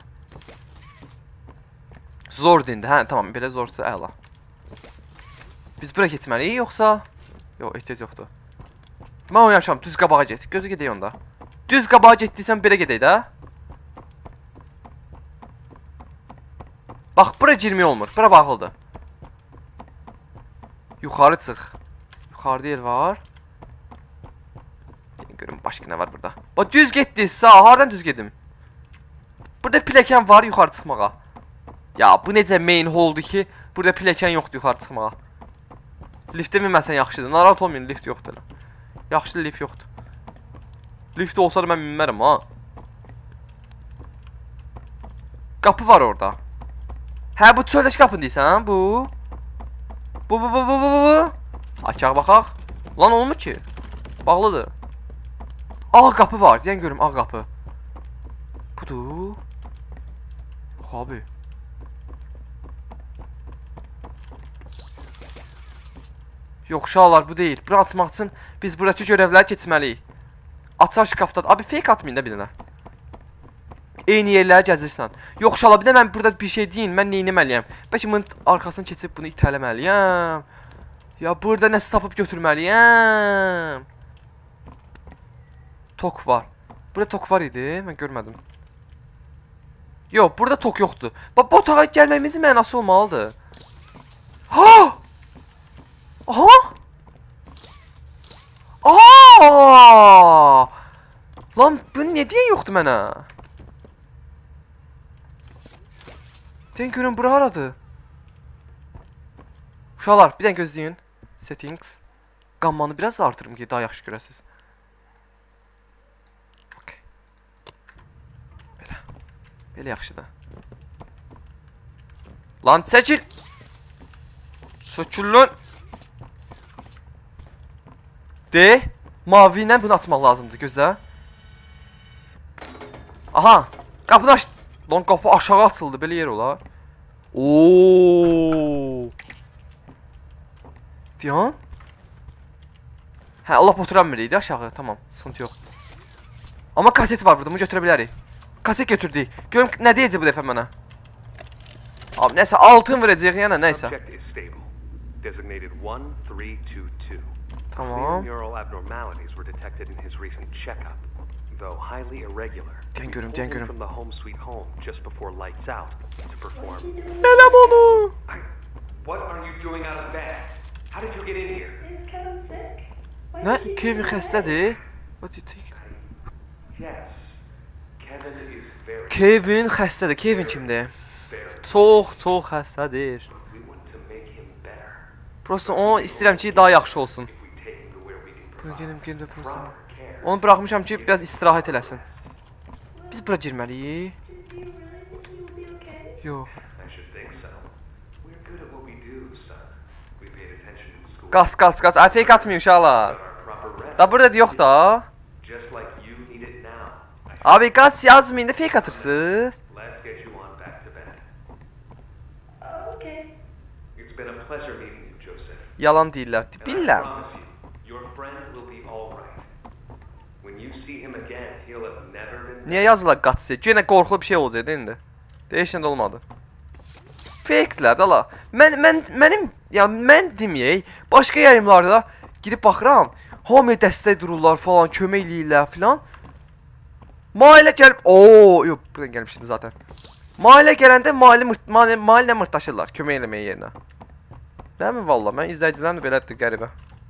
Zor dindi. Hə, tamam, belə zorsa əla. Biz bura getməliyik yoxsa? Yox, ehtiyac yoxdur. Mən onu yapacağam. Düz qabağa get. Gözü gedək onda. Düz qabağa getdiysən belə gedək də. Bax, bura girmək olmur. Bura bağlıdır. Yuxarı çıx. Yuxarıda yer var. Görün, başqa nə var burada. Bax, düz getdi. Sağ. Hardan düz gedim? Burada piləkən var yuxarı çıxmağa. Ya, bu necə main hall'dur ki, burada piləkən yoxdur yuxarı çıxmağa. Liftə minməsən yaxşıdır. Narahat olmayın, lift yoxdur. Yaxşı lift yoxdur. Lift olsa da mən minmərəm, ha. Qapı var orada. Hə, bu çöldəki qapını deyirsən, bu. Bu. Açaq baxaq. Lan olmur ki. Bağlıdır. Ağ qapı var. Deyən görüm, ağ qapı. Budur. Yox, abi. Yox, uşaqlar, bu deyil. Bura açmaq üçün biz buradakı görevləri keçməliyik. Açar şkafdan. Abi, fake atmayın da bir dənə. Eyni yerləri gəzirsən. Yox, uşaqlar, bir də mən burada bir şey deyin. Mən neynəməliyəm? Bəlkə bunun arxasını keçib bunu itələməliyəm. Ya, burada nəsə tapıb götürməliyəm. Tok var. Burada tok var idi. Mən görmədim. Yox, burada tok yoxdur. Bax, bu otağa gəlməyimizin mənası olmalıdır. Ha! Aha! Aa! Lan, bu nə deyə yoxdur mənə? Deyən görün, bura haradır? Uşaqlar, bir dənə gözləyin. Settings. Qammanı biraz da artırım ki, daha yaxşı görəsiniz. Okay. Belə yaxşıdır. Lan, çəkil! Sökül lan! De, mavi ilə bunu atmaq lazımdır, gözlə. Aha, qapını aç. Lan, qapı aşağı açıldı, belə yer olar. Ooo. Deyən. Hə, Allah oturanmırıydı aşağı, tamam, sıxıntı yox. Amma kaset var burada, bunu götürə bilərik. Kaset götürdük. Görüm, nə deyəcək bu dəfə mənə? Abi, nəsə, altın verəcək, yəni, nəysə. Tamam. Deyən görüm. Eləm onu. Nə? Kevin xəstədir? Kevin xəstədir. Kevin kimdir? Çox xəstədir. Prosto onu istəyirəm ki, daha yaxşı olsun. Gelim, prosto. Onu bıraxmışam ki, biraz istirahət eləsin. Biz bura girməliyik. Yox. Qaç. Ay, fake atmayın uşaqlar. Da burada yox da. Abi, qaç yazmayın da fake atırsınız. Yalan deyirlər. Bilirəm. Niyə yazırlar qaçsın? Yenə qorxulu bir şey olacaq da indi. Deyişən də olmadı. Fake'dilər də la. Mən deməyək, başqa yayımlarda girib baxıram. Hamıya dəstək dururlar falan, kömək eləyirlər filan. Mailə gəlib, yox, buradan gəlmişdim zaten. Mailə gələndə mailə mırtdaşırlar, kömək eləməyə yerinə. Değil mi valla? Mən izləyicilərim də belədir, qəribə.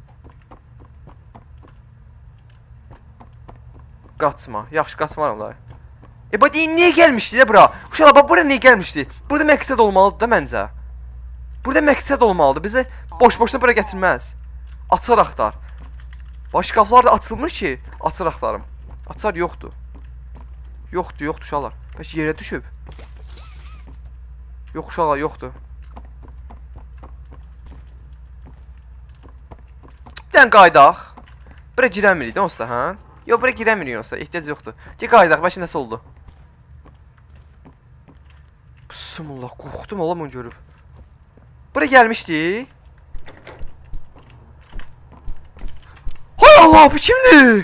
Qaçma, yaxşı qaçmaram da. Bax, niyə gəlmişdi də bura? Uşaqlar, bax, bura niyə gəlmişdi? Burada məqsəd olmalıdır da məncə. Burada məqsəd olmalıdır, bizi boş-boşuna bura gətirməz. Açar axtar. Bax, şkaflar da açılmış ki, açar axtarım. Açar yoxdur. Yoxdur, uşaqlar. Bəlkə yerə düşüb. Yox, uşaqlar, yoxdur. Bir dənə qaydaq. Bura girəmirik də onsuz da, hə? Yo, bura girəmir yoxsa, ehtiyac yoxdur. Gəl qaydaq, bəşi nəsə oldu. Bismillah, qorxdum oğlum onu görüb. Bura gəlmişdi. Hay Allah, bu kimdir?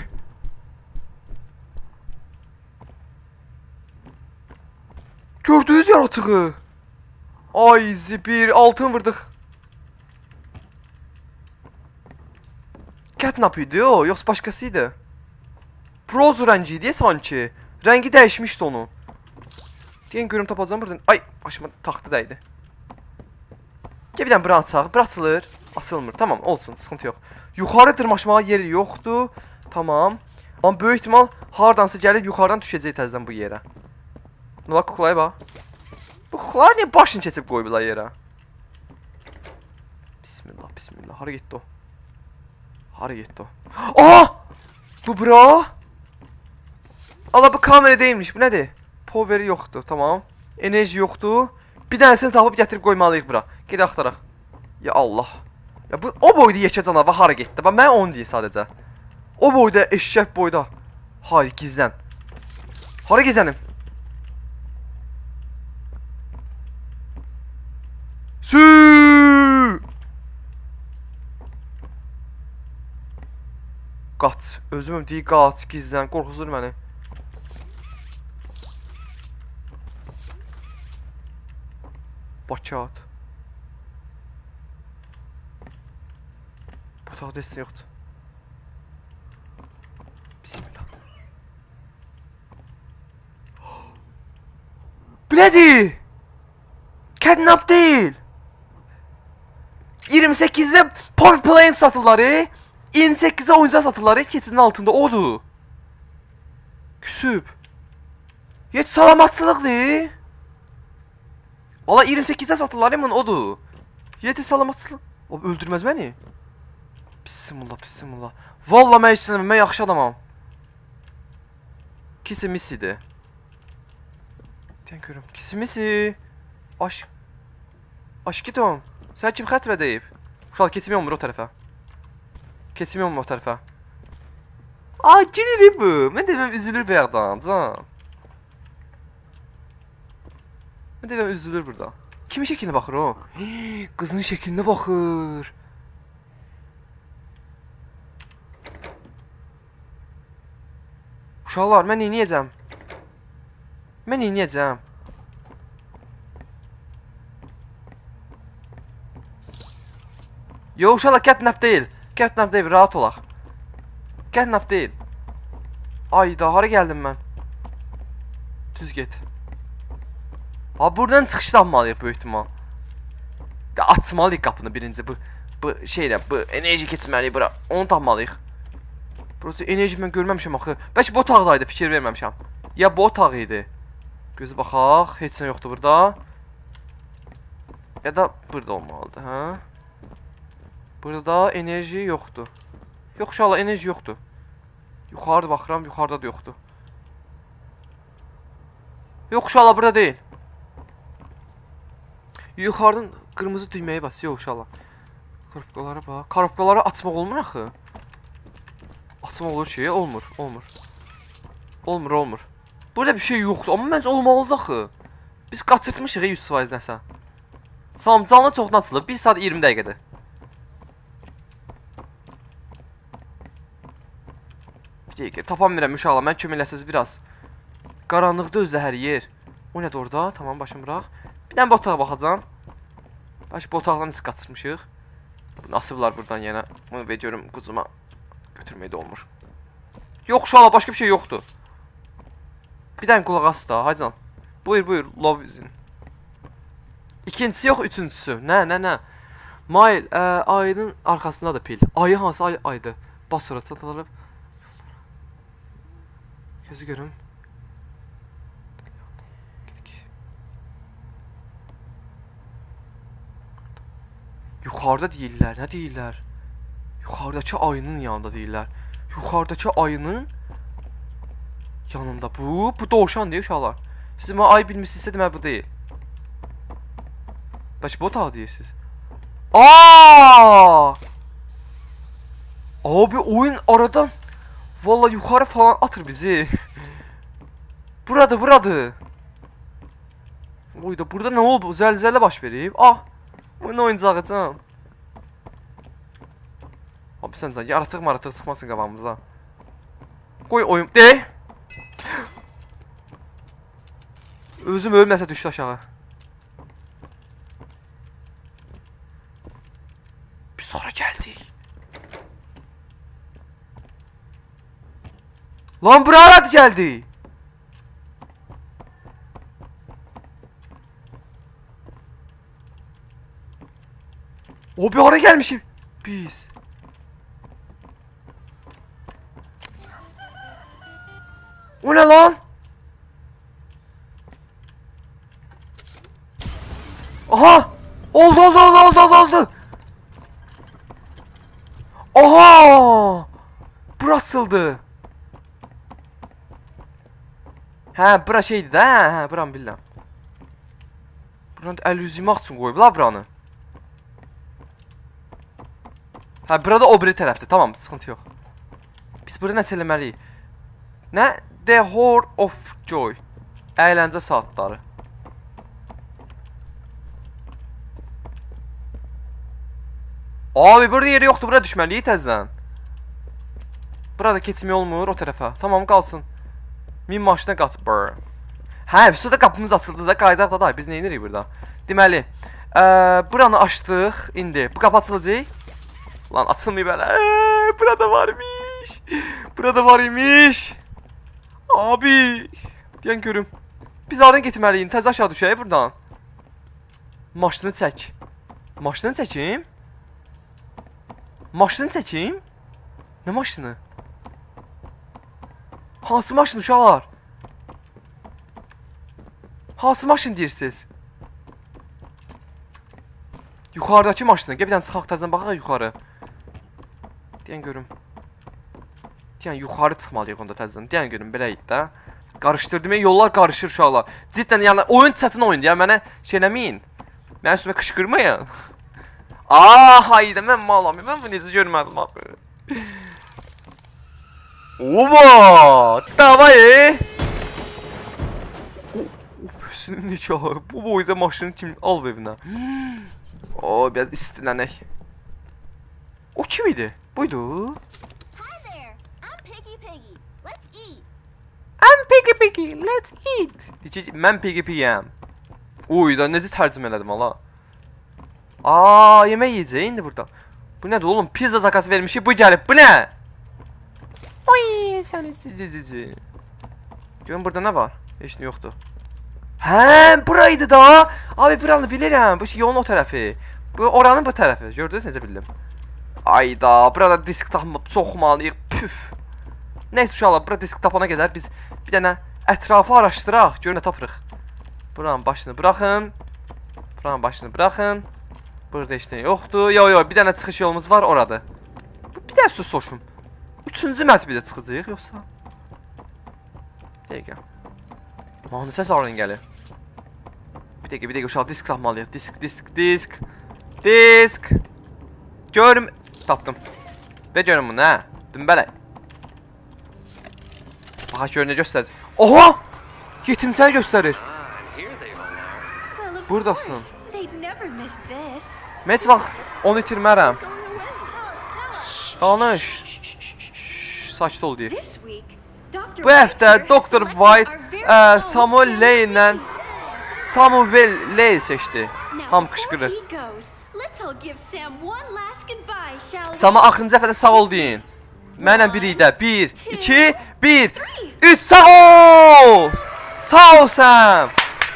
Gördünüz yaratığı. Ay zibir, altın vurdıq. Catnap idi o, yoxsa başqası idi? Proz rəngi idi sanki. Rəngi dəyişmişdi onun. Deyən görüm tapacağım buradan. Ay, başıma taxtı dəydi. Gəl bir dənə bura açaq. Bura açılır. Açılmır. Tamam, olsun, sıxıntı yox. Yuxarı dırmaşmağa yeri yoxdur. Tamam. Amma böyük ihtimal hardansa gəlib yuxarıdan düşəcək təzədən bu yerə. Nə bax, kuklaya bax. Bu kuklalar niyə başını keçib qoyublar yerə? Bismillah, bismillah. Hara getdi o? Hara getdi o? Aa! Bu bura? Allah, bu kamera deyilmiş. Bu nədir? Poweri yoxdur, tamam. Enerji yoxdur. Bir dənəsini tapıb gətirib qoymalıyıq bura. Gedək axtaraq. Ya Allah. Ya bu o boyda yekə canavar hara getdi? Bax mən onu deyim sadəcə. O boyda eşşək boyda. Hayır, gizlən. Hara gizlənim? Sü! Qaç. Özümüm deyil, qaç, gizlən. Qorxuzur məni. Vakat. Bu otaqda heç nə yoxdur. Bismillah. Bu nədir? Catnap deyil. 28'de Poppy Plant satırlar. 28'de oyuncaq satırlar. Keçidin altında odur. Küsüb. Yet salamatçılıqdır. Valla 28'de satırlar bunun odur. Yeti salamatçılıq. O öldürməz məni. Bismillah, bismillah. Valla mən heç sənəm, mən yaxşı adamam. Kisimisidir. Deyən görüm. Kisimisi. Aşkitom. Sən kim xətrə deyib? Uşaq keçimi olmur o tərəfə. Keçimi olmur o tərəfə. Aa, gülür bu. Mən deməm üzülür bir yerdən, can. Mən deməm üzülür burada. Kimin şəklinə baxır o? Qızın şəklinə baxır. Uşaqlar, mən neyniyəcəm? Mən neyniyəcəm? Yox, uşaqlar, catnap deyil. Catnap deyil, rahat olaq. Catnap deyil. Ayda, hara gəldim mən? Düz get. Ha, buradan çıxış tapmalıyıq böyük ihtimal. Açmalıyıq qapını birinci. Bu şeylə, bu enerji keçməliyik bura. Onu tapmalıyıq. Burası enerji mən görməmişəm axı. Bəlkə bu otaqdaydı, fikir verməmişəm. Ya bu otaq idi. Gözə baxaq, heç nə yoxdur burada. Ya da burada olmalıdır, hə? Burada enerji yoxdur. Yox, uşaqlar, enerji yoxdur. Yuxarıda baxıram, yuxarıda da yoxdur. Yox, uşaqlar, burada deyil. Yuxarıdan qırmızı düyməyə bas, yox, uşaqlar. Korupkalara bax. Korupkaları açmaq olmur axı. Açmaq olur ki, olmur, olmur. Olmur, olmur. Burada bir şey yoxdur, amma məncə olmalıdır axı. Biz qaçırtmışıq 100% nəsə. Tamam, canlı çoxdan açılıb, 1 saat 20 dəqiqədir. Tapam bilmirəm uşaqlar, mən kömək eləsiniz biraz. Qaranlıqda özdə hər yer. O nədir orada? Tamam, başım bıraq. Bir dənə bu otağa baxacam. Bəlkə bu otaqdan nəsə qaçırmışıq. Bunu asıblar buradan yenə. Bunu və görüm qucuma götürmək də olmur. Yox uşaqlar, başqa bir şey yoxdur. Bir dənə qulaq as da, haycan. Buyur, buyur, love izin. İkincisi yox, üçüncüsü. Nə? Mail, ayının arxasında da pil. Ayı hansı aydı? Bas sonra çatılıb. Gözü görüm. Yuxarıda deyirlər, nə deyirlər? Yuxarıdakı ayının yanında deyirlər. Yuxarıdakı ayının yanında bu doğuşan deyil uşaqlar. Siz mənə ay bilmirsinizsə demək bu deyil. Bəlkə bu otaq deyirsiniz. Aaaa! Abi oyun aradan Vallahi yuxarı falan atır bizi. Buradır. Oyda burada nə oldu? Zəlzələ baş verib. Ah. Bu nə oyuncağı can? Abi sən can, yaratıq çıxmasın qabağımıza. Qoy oyun. De. Özüm ölməsə düşdü aşağı. Biz sonra gəldik. Lan bura haradı gəldi? O bir ara gelmişim. Biz. O ne lan? Aha! Oldu. Aha! Bura açıldı. Hə, bura şeydi də. Hə, buranı bilirəm. Buranı əl yüz yumaq üçün qoyublar buranı. Hə, burada o biri tərəfdir. Tamam, sıxıntı yox. Biz burada nəsə eləməliyik. Nə? The Hour of Joy. Əyləncə saatları. Abi, burada yeri yoxdur. Bura düşməliyik təzdən. Burada keçimi olmur o tərəfə. Tamam, qalsın. Min maşına qaç. Hə, sonra qapımız açıldı da, qaydaq da. Biz nə edirik burada? Deməli, buranı açdıq. İndi bu qapı açılacaq. Lan açılmayıb hələ. Burada varmış. Burada var imiş. Abi. Deyən görüm. Biz aradan getməliyik. Təzə aşağı düşək buradan. Maşını çək. Maşını çəkim? Maşını çəkim? Nə maşını? Hansı maşın uşaqlar? Hansı maşın deyirsiniz? Yuxarıdakı maşını. Gəl bir dənə çıxaq təzən baxaq yuxarı. Deyən görüm. Deyən yuxarı çıxmalıyıq onda təzən. Deyən görüm belə idi də. Qarışdırdım. Yollar qarışır uşaqlar. Cidden yəni oyun çətin oyundur. Yəni mənə şey eləməyin. Mənim üstümə qışqırmayın. Hayda mən malam. Mən bunu necə görmədim abi. Oba! Davay! Üstünün nikahı. Bu boyda maşını kim al evinə? O, biraz istilənək. O kim idi? Buydu. I'm Piggy, let's eat. Deyəcək, mən Piggy-yəm. Uy da necə tərcümə elədim hala. Yemək yiyəcək indi burada. Bu nədir oğlum? Pizza zakası vermişik, bu gəlib. Bu nə? Oy, səni cici. Görün burada nə var? Heç nə yoxdur. Hə, buraydı da. Abi buranı bilirəm. Bu yolun o tərəfi. Bu oranın bu tərəfi. Gördünüz necə bildim? Ayda, burada disk çoxmalıyıq. Püf. Neyse uşaqlar, burada disk tapana qədər biz bir dənə ətrafı araşdıraq. Görün nə tapırıq. Buranın başını buraxın. Buranın başını buraxın. Burada heç nə yoxdur. Yo, bir dənə çıxış yolumuz var orada. Bir dənə söz soruşum. 3-cü mərtəbədə çıxacağıq yoxsa? Dəqiqə. Nə səs oradan gəlir? Bir dəqiqə uşaq disk tapmalıyıq. Disk. Görüm. Tapdım. Və görün bunu, hə? Dümbələk. Baxa gör nə göstərir. Oha! Yetimsəni göstərir. Buradasın. Heç vaxt onu itirmərəm. Danış. Sakit ol deyir. Bu həftə Dr. White Samuel Ley seçdi. Ham qışqırır. Sama axırıncı dəfədə sağ ol deyin. Mənlə birlikdə. 1, 2, 1, 3, sağ ol! Sağ ol Sam!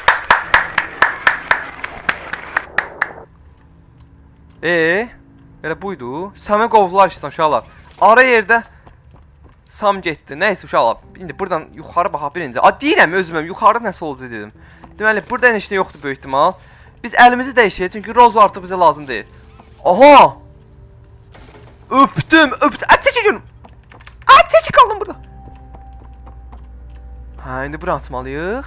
Elə buydu. Sam'ı qovdular işte uşaqlar. Ara yerdə Sam getdi. Nəysə uşaqlar. İndi buradan yuxarı baxaq birinci. Deyirəm özüməm yuxarıda nəsə olacaq dedim. Deməli burada heç nə yoxdur böyük ihtimal. Biz əlimizi dəyişək çünki Rose artıq bizə lazım deyil. Aha! Öpdüm. Çəkil görüm. Çəkil qaldım burada. Hə, indi bura açmalıyıq.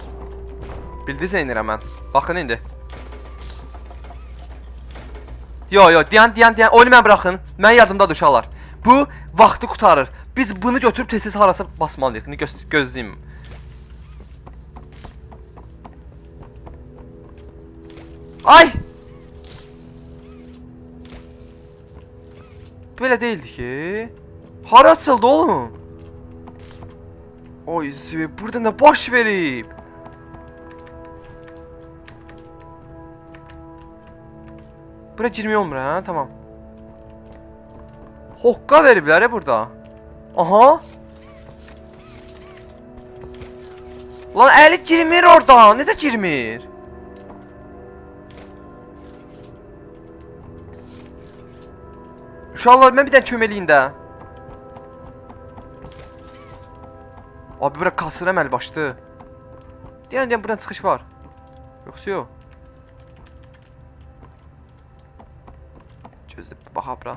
Bildiniz nə inirəm mən. Baxın indi. Yo, deyən, oyunu mən buraxın. Mən yadımdadır uşaqlar. Bu vaxtı qurtarır. Biz bunu götürüb tez-tez harasa basmalıyıq. Gözləyim. Ay! Belə değildi ki. Hara açıldı oğlum? Oy zibi, burada nə baş verib? Bura girmək olmur hə, tamam. Hoqqa veriblər burada. Aha. Lan əli girmir orada, necə girmir? Uşaqlar, mən bir dənə köməliyim də. Abi, bura kasır əməl başdı. Deyən, buradan çıxış var. Yoxsa yox. Gözlə, baxa bura.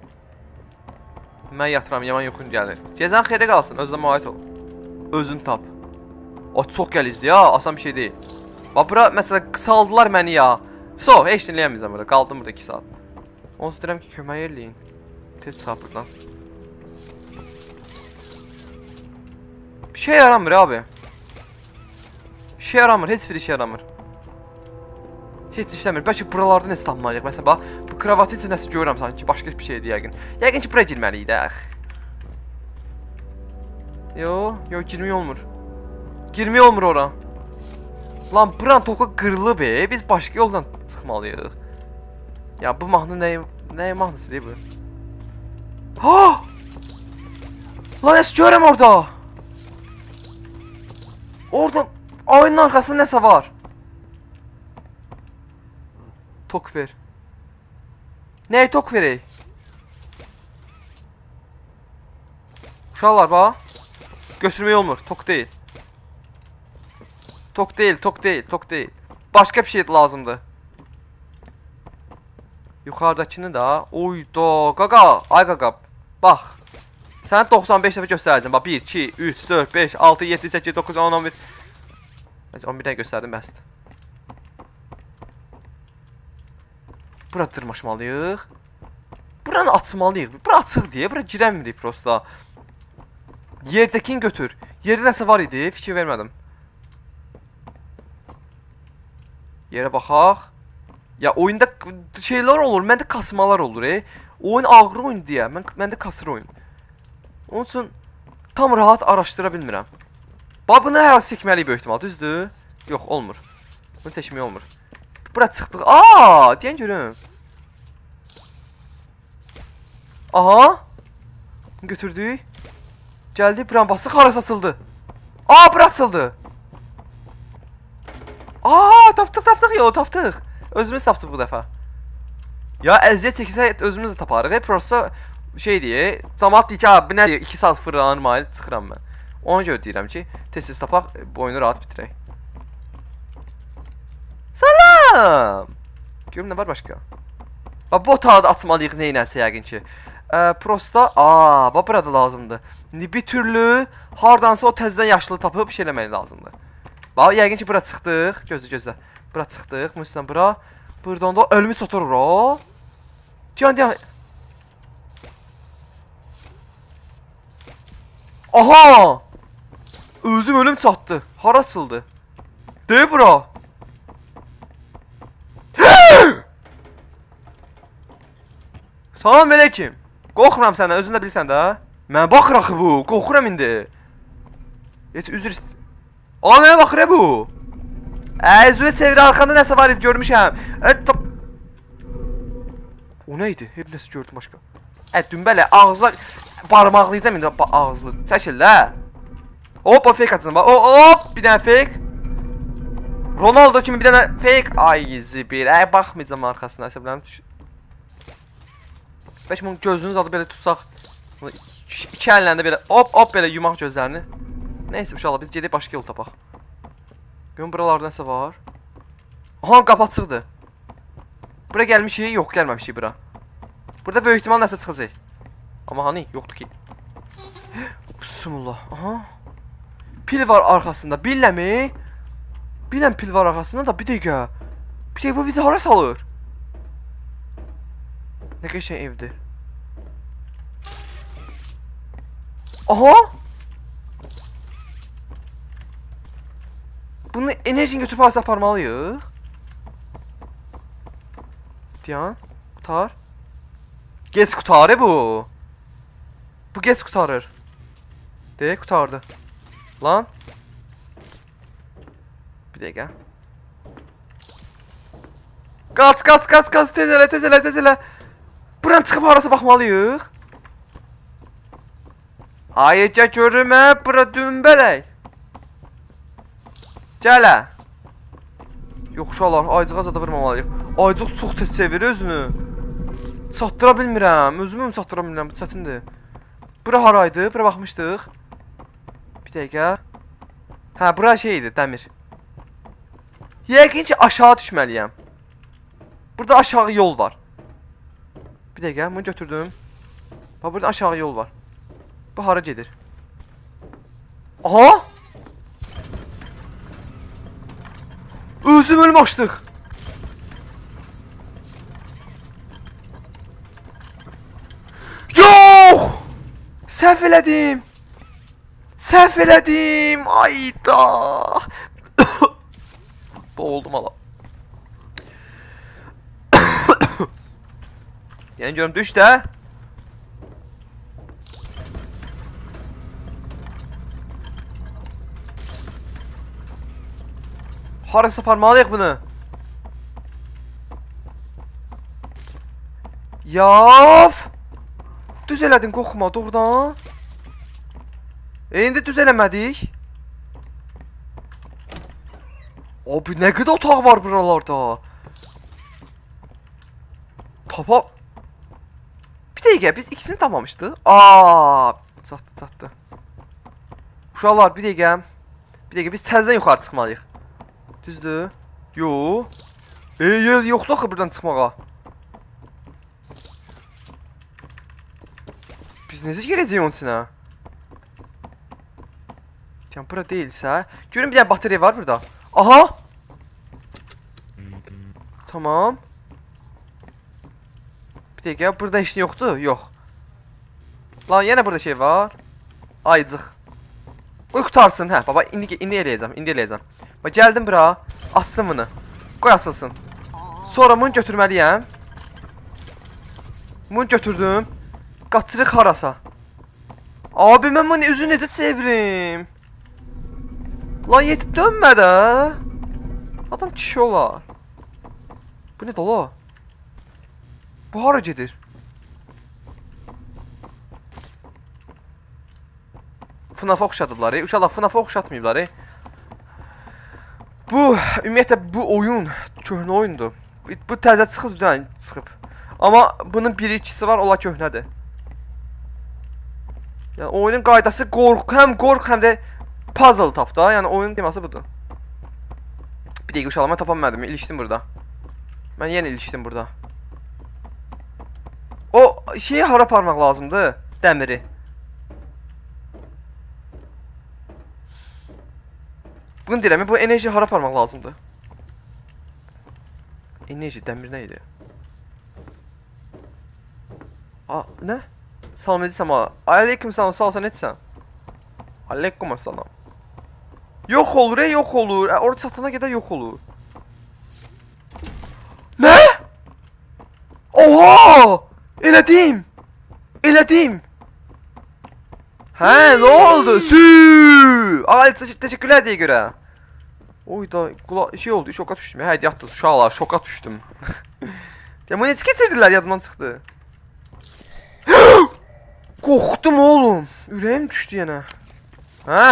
Mən yatıram, yaman yoxun gəlir. Gezən xeyri qalsın, özünə müayət ol. Özün tap. O, çox gəlizdi ya, asan bir şey deyil. Bax, bura, məsələn, qısaldılar məni ya. So, heç dinləyəməyəcəm burada, qaldım burada 2 saat. Onsuz deyirəm ki, kömək eləyin. Tez çıxaq buradan. Bir şey yaramır abi. Bir şey yaramır, heç bir işe yaramır. Heç işləmir. Bəlkə buralarda nəsə tapmalıyıq. Məsələn, bax, bu kravatı üçün nəsə görürəm sanki, başqa bir şeydir yəqin. Yəqin ki, bura girməliyik də. Yo, girmək olmur. Girmək olmur ora. Lan, buranın toku qırılıb, biz başqa yoldan çıxmalıyıq. Ya, bu mahnı nəyə mahnısı deyil bu? Ha! Lan, nəsə görəm orada. Orada ayının arxasında nəsə var. Tok ver. Nəyə tok verək? Uşaqlar, bax. Götürmək olmur, tok deyil. Tok deyil. Başqa bir şey lazımdır. Yuxarıdakını da. Oyda, qaqa, ay qaqa. Bax. Səni 95 dəfə göstərəcəm. Bax, 1, 2, 3, 4, 5, 6, 7, 8, 9, 10, 11. 11 dənə göstərdim, bəsdir. Bura dırmaşmalıyıq. Buranı açmalıyıq. Bura açıq deyə, bura girəmirik prosta. Yerdəkini götür. Yerdə nəsə var idi, fikir vermədim. Yerə baxaq. Ya, oyunda şeylər olur, məndə kasmalar olur. Oyun ağır oyun deyə, məndə kasır oyun. Onun üçün tam rahat araşdıra bilmirəm. Bax, bunu hər hansı çəkməliyik böyük ihtimal, düzdür? Yox, olmur. Bunu çəkmək olmur. Bura çıxdıq. Aaa, deyən görüm. Aha. Götürdük. Gəldi, buran basıq, harası açıldı. Aa, bura açıldı. Aa, tapdıq, yo, tapdıq. Özümüz tapdıq bu dəfə. Ya, əziyyət çəkilsə, özümüz də taparıq. Prosta şey deyə, cəmaat deyir ki, bu nə deyir, 2 saat fırlanır, çıxıram mən. Ona görə deyirəm ki, tez-tez tapaq, bu oyunu rahat bitirək. Salam! Görüm, nə var başqa? Bu otağı da açmalıyıq neynənsə yəqin ki. Prosta, bax, burada lazımdır. Bir türlü, hardansa o təzdən yaşlı tapıb şey eləmək lazımdır. Bax, yəqin ki, bura çıxdıq. Gözlə. Bura çıxdıq, müstən bura. Buradan da ölmüş oturur o. Deyən. Aha! Özüm ölüm çatdı. Hara açıldı? Deyil bura. Salam əleykum. Qorxuram səndən, özün də bilsən də. Mənə baxır axı bu, qorxuram indi. Heç üzr ist. Mənə baxır bu. Üzrə çevir, arxanda nəsə var idi, görmüşəm. O nə idi? Hep nəsə gördüm başqa. Dümbələ, ağzına barmaqlayacam indi ağzını. Çəkil də. Hoppa, fake atacam. Hop, bir dənə fake. Ronaldo kimi bir dənə fake. Ay zibir, baxmayacam arxasına, əsəblərim düşür. Bəlkə bunun gözünüz adı belə tutsaq. İki əlləndə belə hop belə yumaq gözlərini. Neyse uşaqlar, biz gedib başqa yol tapaq. Görün buralarda nəsə var. Aha, qapı açıqdır. Bura gəlmişik, yox gəlməmişik bura. Burada böyük ihtimal nəsə çıxacaq. Amma hani, yoxdur ki. Bismillah, aha. Pil var arxasında, billəmi? Biləm pil var arxasında da bir dəqiqə. Bir dəqiqə bu bizi hara salır? Nə qəşəng evdir. Aha! Bunu enerjini götürüb harasa aparmalıyıq. Diyan, qutar. Geç qutarı bu. Bu geç qutarır. De, qutardı. Lan. Bir dəqiqə. Qaç, qaç, qaç, qaç, tez elə, tez elə, tez elə. Buradan çıxıb harasa baxmalıyıq. Ayıca görümə, bura dümbələk. Gələ. Yox, uşaqlar, aycığa zada vurmamalıyıq. Aycıq çox tez çevir özünü. Çatdıra bilmirəm, özümü mü çatdıra bilmirəm, bu çətindir. Bura haraydı, bura baxmışdıq. Bir dəqiqə. Hə, bura şeydir, dəmir. Yəqin ki, aşağı düşməliyəm. Burada aşağı yol var. Bir dəqiqə, bunu götürdüm. Bax, burada aşağı yol var. Bu hara gedir? Aha! Özüm ölüm açdıq. Yox! Səhv elədim. Səhv elədim. Ayda. Boğuldum ala. Yəni görüm düş də. Harasa aparmalıyıq bunu. Yaf! Düz elədin, qorxma, doğrudan. İndi düz eləmədik. Abi, nə qədər otaq var buralarda. Tapa... Bir dəqiqə, biz ikisini tapmamışdıq. Aaa, çatdı. Uşaqlar, bir dəqiqə. Bir dəqiqə, biz təzdən yuxarı çıxmalıyıq. Düzdür? Yox. Yel yoxdur axı buradan çıxmağa. Biz necə gələcəyik onun içinə? Yəni, bura deyilsə... Görün, bir dənə bateriya var burada. Aha! Tamam. Bir dəqiqə, burada heç nə yoxdur? Yox. Lan, yenə burada şey var. Aycıq. Qoy qutarsın, hə, baba, indi eləyəcəm. Bax, gəldim bura, açsın bunu. Qoy açılsın. Sonra bunu götürməliyəm. Bunu götürdüm. Qaçırıq harasa. Abi, mən bunu üzü necə çevirim? Lan, yetib dönmə də. Adam kişi olar. Bu nə dolu? Bu hara gedir? FNAF-a oxşadıblar, uşaqlar FNAF-a oxşatmayıblar. Bu, ümumiyyətlə, bu oyun köhnə oyundur. Bu təzə çıxıb. Amma bunun 1-2-si var, ola köhnədir. Yəni, oyunun qaydası həm qorx, həm də puzzle tap da. Yəni, oyunun teması budur. Bir dəqiqə, uşaqlar, mən tapa bilmədim, ilişdim burada. Mən yenə ilişdim burada. O şeyi hara aparmaq lazımdır? Dəmiri. Bunu deyirəm, bu enerji hara aparmaq lazımdır? Enerji, dəmir nə idi? Nə? Salam edirsən ha? Aleyküm salam, sağ olsan etsən? Aleyküm salam. Yox olur, yox olur. Orada çatana qədər yox olur. Nə? Oha! Elədim! Hə, nə oldu? Süüüüü! Ay, təşəkkürlər deyə görə. Oyda, şey oldu, şoka düşdüm. Hə, yatdınız uşaqlar, şoka düşdüm. Ya, bunu necə keçirdilər, yadımdan çıxdı. Qorxdum oğlum. Ürəyim düşdü yenə. Hə?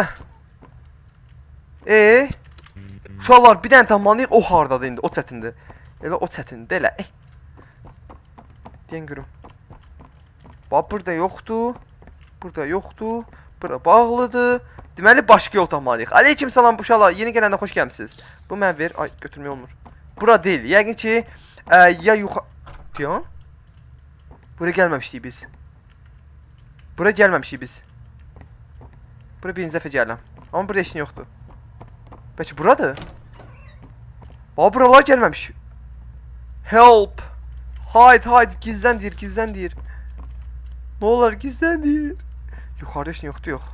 Uşaqlar, bir dənə tamamlayıq, o hardadır indi, o çətindir. Elə o çətindir, elə. Deyən görüm. Bax, burada yoxdur. Burada yoxdur. Bura bağlıdır. Deməli, başqa yol tapmalıyıq. Aleyküm salam, uşaqlar, yeni gələndə xoş gəlmişsiniz. Bu mən ver. Ay, götürmək olmur. Bura deyil. Yəqin ki, ya yuxa... Diyan? Bura gəlməmişdik biz. Bura birinci dəfə gələm. Amma burada heç nə yoxdur. Bəlkə buradır? Bax, buralar gəlməmiş. Help! Haydi gizlən deyir. Ne olur gizlən deyir. Yuxarıda heç nə yoxdur, yox.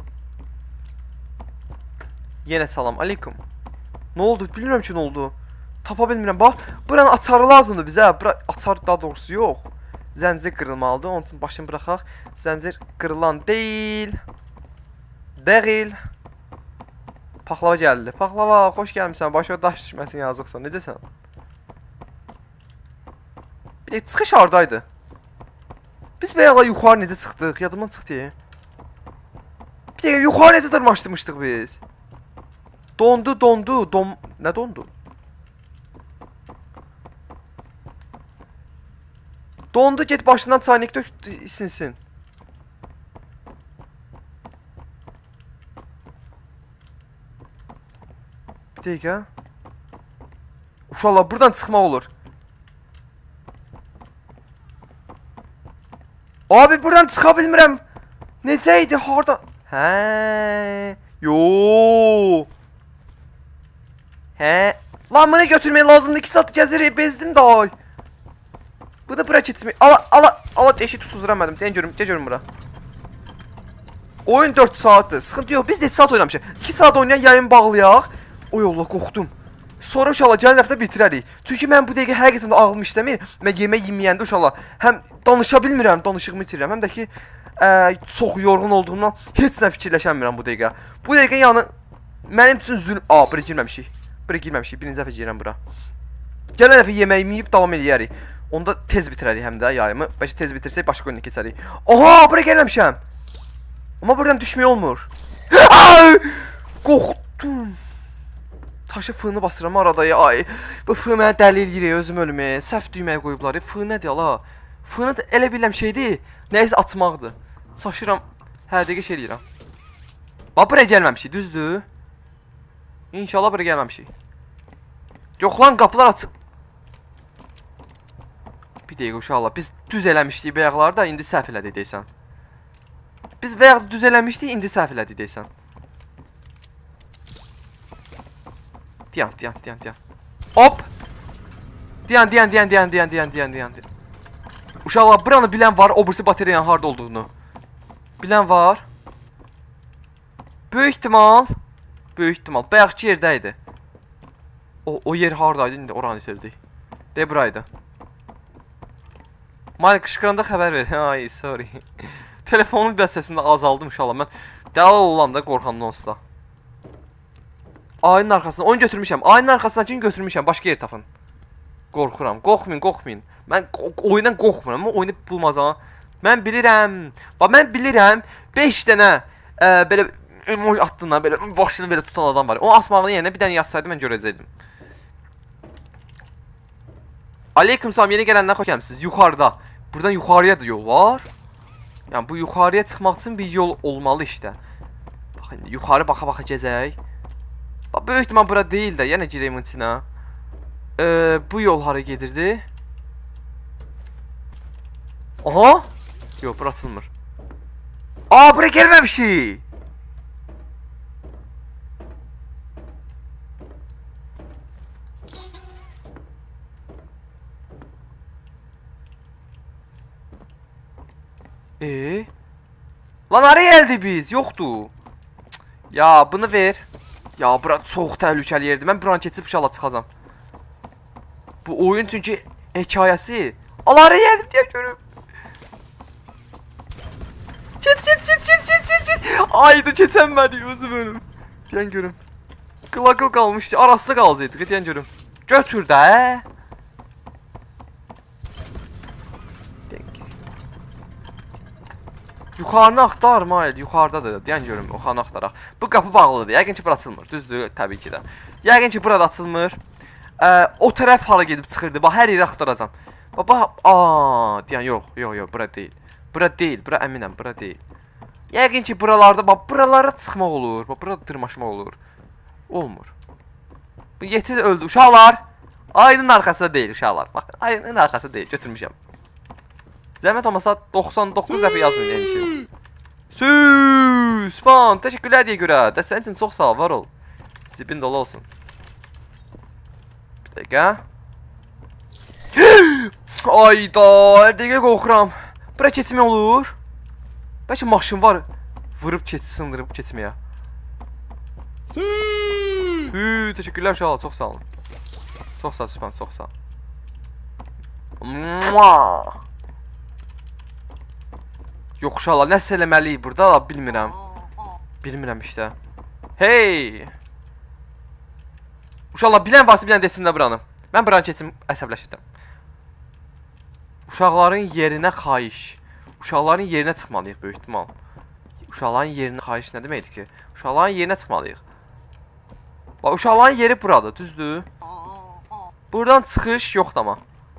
Yenə salam aleykum. Ne oldu? Bilmirəm ki, nə oldu. Tapa bilmirəm. Bax, buranın açarı lazımdır bizə. Bura açar daha doğrusu yox. Zəncir qırılmalıdır. Onun üçün başını buraxaq. Zəncir qırılan deyil. Paxlava gəldi. Paxlava, xoş gəlmişsən. Başına daş düşməsin, yazıqsan. Necəsən? Bir çıxış hardaydı? Biz bayaqla yuxarı necə çıxdıq? Yadımdan çıxdı. Bir dəqiqə yuxarı necə dırmaşdırmışdıq biz? Dondu. Nə dondu? Dondu, get başından çaynik dök, isinsin. Bir dəqiqə. Uşaqlar, buradan çıxmaq olur. Abi, buradan çıxa bilmirəm. Necə idi, harda? Hə, yoo. Hə, lan bunu götürməyə lazımdır. 2 saat gəzirik, bezdim da. Bu da bura keçmək. Ala, deşi tutuzduramıyorum. Gəl görüm bura. Oyun 4 saatdir. Sıxıntı yox. Biz 4 saat oynamışıq. 2 saat oynayan yayın bağlayaq. Oy Allah, qorxdum. Sonra uşaqlar gələn həftə bitirərik. Çünki mən bu dəqiqə həqiqətən də ağlım işləmir. Mən yemək yeməyəndə uşaqlar həm danışa bilmirəm, danışığımı itirirəm. Həm də ki çox yorğun olduğumdan heç nə fikirləşəmirəm bu dəqiqə. Bu dəqiqə yəni mənim üçün zülm. Bura girməmişik. Birinci dəfə girirəm bura. Gələn dəfə yeməyimi yeyib davam eləyərik. Onda tez bitirərik həm də yayımı. Bəlkə tez bitirsək başqa oyuna keçərik. Aha, bura gəlməmişəm. Amma buradan düşmək olmur. Qorxdum. Taşı fığını basıram arada. Ay, bu fığı mənə dəli eləyir, özüm ölümə. Səhv düyməyə qoyublar. Fığı nədir ala? Fığını elə biləm şeydir. Nəyəsə atmaqdır. Çaşıram. Hər dəqiqə şey eləyirəm. Bax, buraya gəlməmişik, düzdür? İnşallah buraya gəlməmişik. Yox lan, qapılar açıq. Bir dəqiqə uşaqlar, biz düz eləmişdik bayaqlarda, indi səhv elədik deysən. Biz bayaq düz eləmişdik, indi səhv elədik deysən. Diyan. Hop! Diyan. Uşaqlar, buranı bilən var, obrisi batareyanın harda olduğunu. Bilən var. Böyük ihtimal. Bayaqçı yerdəydi. O yer hardaydı, indi oranı itirdik. De buraydı. Malik qışqıranda xəbər ver. Ay, sorry. Telefonun bir səsində azaldım uşaqlar. Mən dəli olam da qorxandan onsuz da. Ayının arxasına, oyun götürmüşəm. Ayının arxasına kimi götürmüşəm. Başqa yer tapın. Qorxuram. Qorxmayın. Mən oyundan qorxmuram. Mən oyunu bulmazam. Mən bilirəm. 5 dənə belə emoji attığından belə başını belə tutan adam var. Onu atmağının yerinə bir dənə yazsaydım mən görəcəkdim. Aleyküm salam, yeni gələnlər xoş gəlmisiniz. Yuxarıda. Buradan yuxarıya da yol var. Yəni bu yuxarıya çıxmaq üçün bir yol olmalı işte. Baxın, yuxarı baxa gəzək. Bax, böyük ihtimal bura deyil də, yenə girəyim içinə. Bu yol hara gedirdi? Aha! Yox, bura açılmır. Bura gəlməmişik. Lan haraya gəldik biz? Yoxdur. Ya bunu ver. Ya bura çox təhlükəli yerdir. Mən buranı keçib uşaqla çıxacam. Bu oyun çünki hekayəsi. Haraya gəldik deyə görüm. Get. Ayda keçənmədik özüm ölüm. Deyən görüm. Qılaqıl qalmışdı. Arasında qalacaqdıq. Deyən görüm. Götür də. Yuxarını axtarma, yuxarıdadır. Deyən görüm, yuxarını axtaraq. Bu qapı bağlıdır. Yəqin ki, bura açılmır. Düzdür, təbii ki də. Yəqin ki, burada açılmır. O tərəf hala gedib çıxırdı. Bax, hər yeri axtaracam. Bax, deyən, yox, bura deyil. Bura əminəm, bura deyil. Yəqin ki, buralarda, bax, buralara çıxmaq olur. Bax, burada dırmaşmaq olur. Olmur. Bu yetir öldü. Uşaqlar, ayının arxasında deyil, uşaqlar. Bax, ayının arxasında deyil, götürmüşəm. Zəhmət olmasa 99 dəfə yazmayın demişim. Span, təşəkkürlər deyə görə. Dəstəyin üçün çox sağ ol, var ol. Cibin dolu olsun. Bir dəqiqə. Ayda, hər dəqiqə qorxuram. Bura keçmək olur. Bəlkə maşın var. Vurub sındırıb keçməyə. Təşəkkürlər uşaqlar, çox sağ olun. Çox sağ ol, Sübhan, çox sağ ol. Yox uşaqlar, nəsə eləməliyik burada, bilmirəm. Bilmirəm işte. Hey! Uşaqlar, bilən varsa bilən desin də buranı. Mən buranı keçim, əsəbləşirdim. Uşaqların yerinə xahiş. Uşaqların yerinə çıxmalıyıq böyük ihtimal. Uşaqların yerinə xahiş nə deməkdir ki? Uşaqların yerinə çıxmalıyıq. Bax, uşaqların yeri buradır, düzdür? Buradan çıxış yoxdur amma.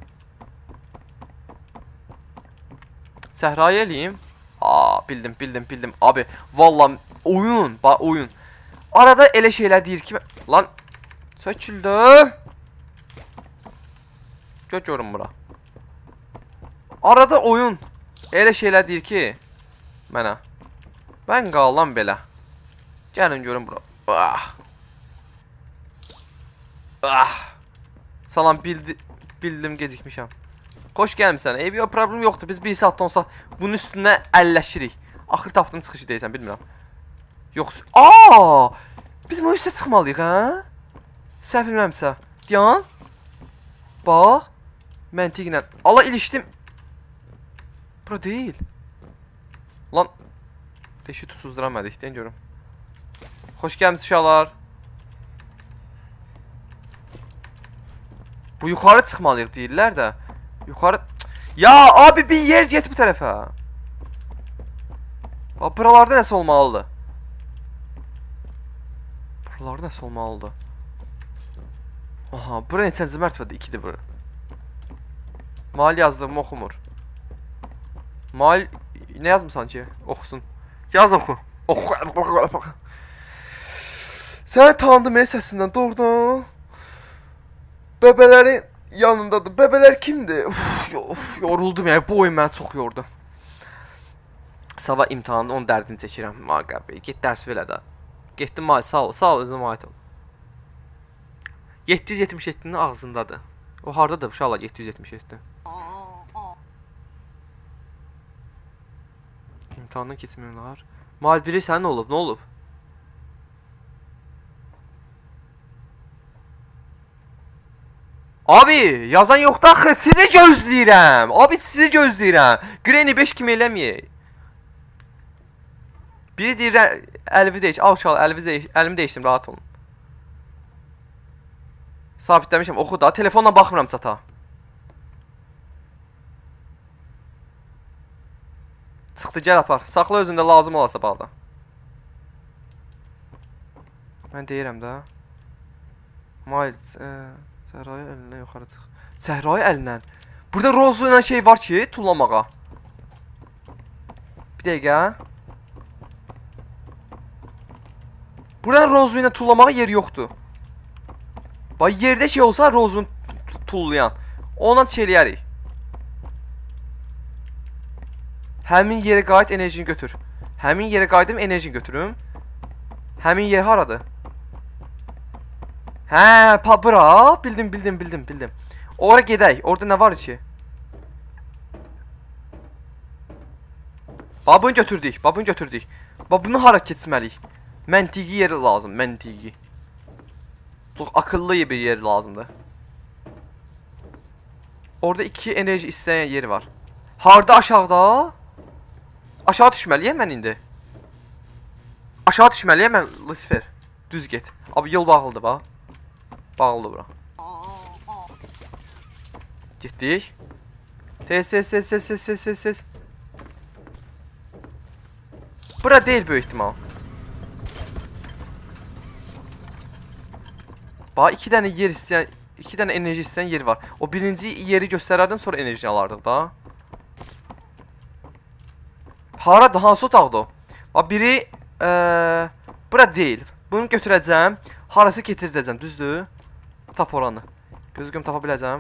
Səhrayı eləyim. Bildim. Abi, vallahi oyun, bax oyun. Arada elə şeylər deyir ki, lan çəkildi. Görün bura. Arada oyun elə şeylər deyir ki, mənə. Mən qalan belə. Gəlin görün bura. Salam, bildim gecikmişəm. Xoş gəlmişsən. Eybi, problem yoxdur. Biz bir saatdan sonra bunun üstünə əlləşirik. Axır tapdım çıxışı deyirsən, bilmirəm. Yox. Biz bu üstə çıxmalıyıq, hə? Səhv bilməmsə. Diyan. Bax. Məntiqlə. Allah ilişdim. Bura deyil. Lan. Deşi tutuzduramadık. Deyin görüm. Xoş gəlmişsiniz uşaqlar. Bu yuxarı çıxmalıyıq deyirlər də. Yuxarı... Ya abi bir yer get bu tərəfə. Buralarda nəsə olmalıdır. Buralarda nəsə olmalıdır. Aha, bura neçənci mərtəbədə? 2-dir bura. Mal yazdığımı oxumur. Mal... Nə yazmısan ki? Oxusun. Yaz oxu. Oxu. Səni tanıdım səsindən, doğrudan. Bəbələrin yanındadır. Bəbələr kimdir? Yoruldum ya. Bu oyun məni çox yordu. Sabah imtahanında onun dərdini çəkirəm. Maqabi, get dərs verə də. Getdim, mal, sağ ol, özünə aid ol. 777-nin ağzındadır. O hardadır uşaqlar 777? İmtahandan keçmirlər. Mal biri sən nə olub? Nə olub? Abi, yazan yoxdur axı. Sizi gözləyirəm. Abi, sizi gözləyirəm. Granny 5 kimi eləməyək. Biri deyir, əlvi deyiş. Al uşaqlar, əlimi deyişdim, rahat olun. Sabitləmişəm, oxu da. Telefonla baxmıram çata. Çıxdı, gəl apar. Saxla özündə lazım olasa bağda. Mən deyirəm də. Səhrayı əlindən yuxarı çıx. Səhrayı əlindən. Burada Rozu ilə şey var ki, tullamağa. Bir dəqiqə. Burada Rozu ilə tullamağa yer yoxdur. Bax, yerdə şey olsa Rozunu tullayan. Ondan şey eləyərik. Həmin yerə qayıt, enerjini götür. Həmin yerə qayıdım, enerjini götürüm. Həmin yer haradır? Hə, bura. Bildim. Ora gedək. Orada nə var ki? Bax, bunu götürdük. Bax, bunu hara keçməliyik? Məntiqi yeri lazım, məntiqi. Çox akıllı bir yer lazımdır. Orada 2 enerji istəyən yeri var. Harda aşağıda? Aşağı düşməliyəm mən indi. Aşağı düşməliyəm mən, Lucifer. Düz get. Abi yol bağlıdır bax. Bağlıdır bura. Getdik. Tez. Bura deyil böyük ihtimal. Bax, 2 dənə yer istəyən, 2 dənə enerji istəyən yer var. O birinci yeri göstərərdən sonra enerji alardıq da. Haradır, hansı otaqdır o? Bax, biri bura deyil. Bunu götürəcəm. Harası getirdəcəm, düzdür? Tap oranı. Gözüm tapa biləcəm.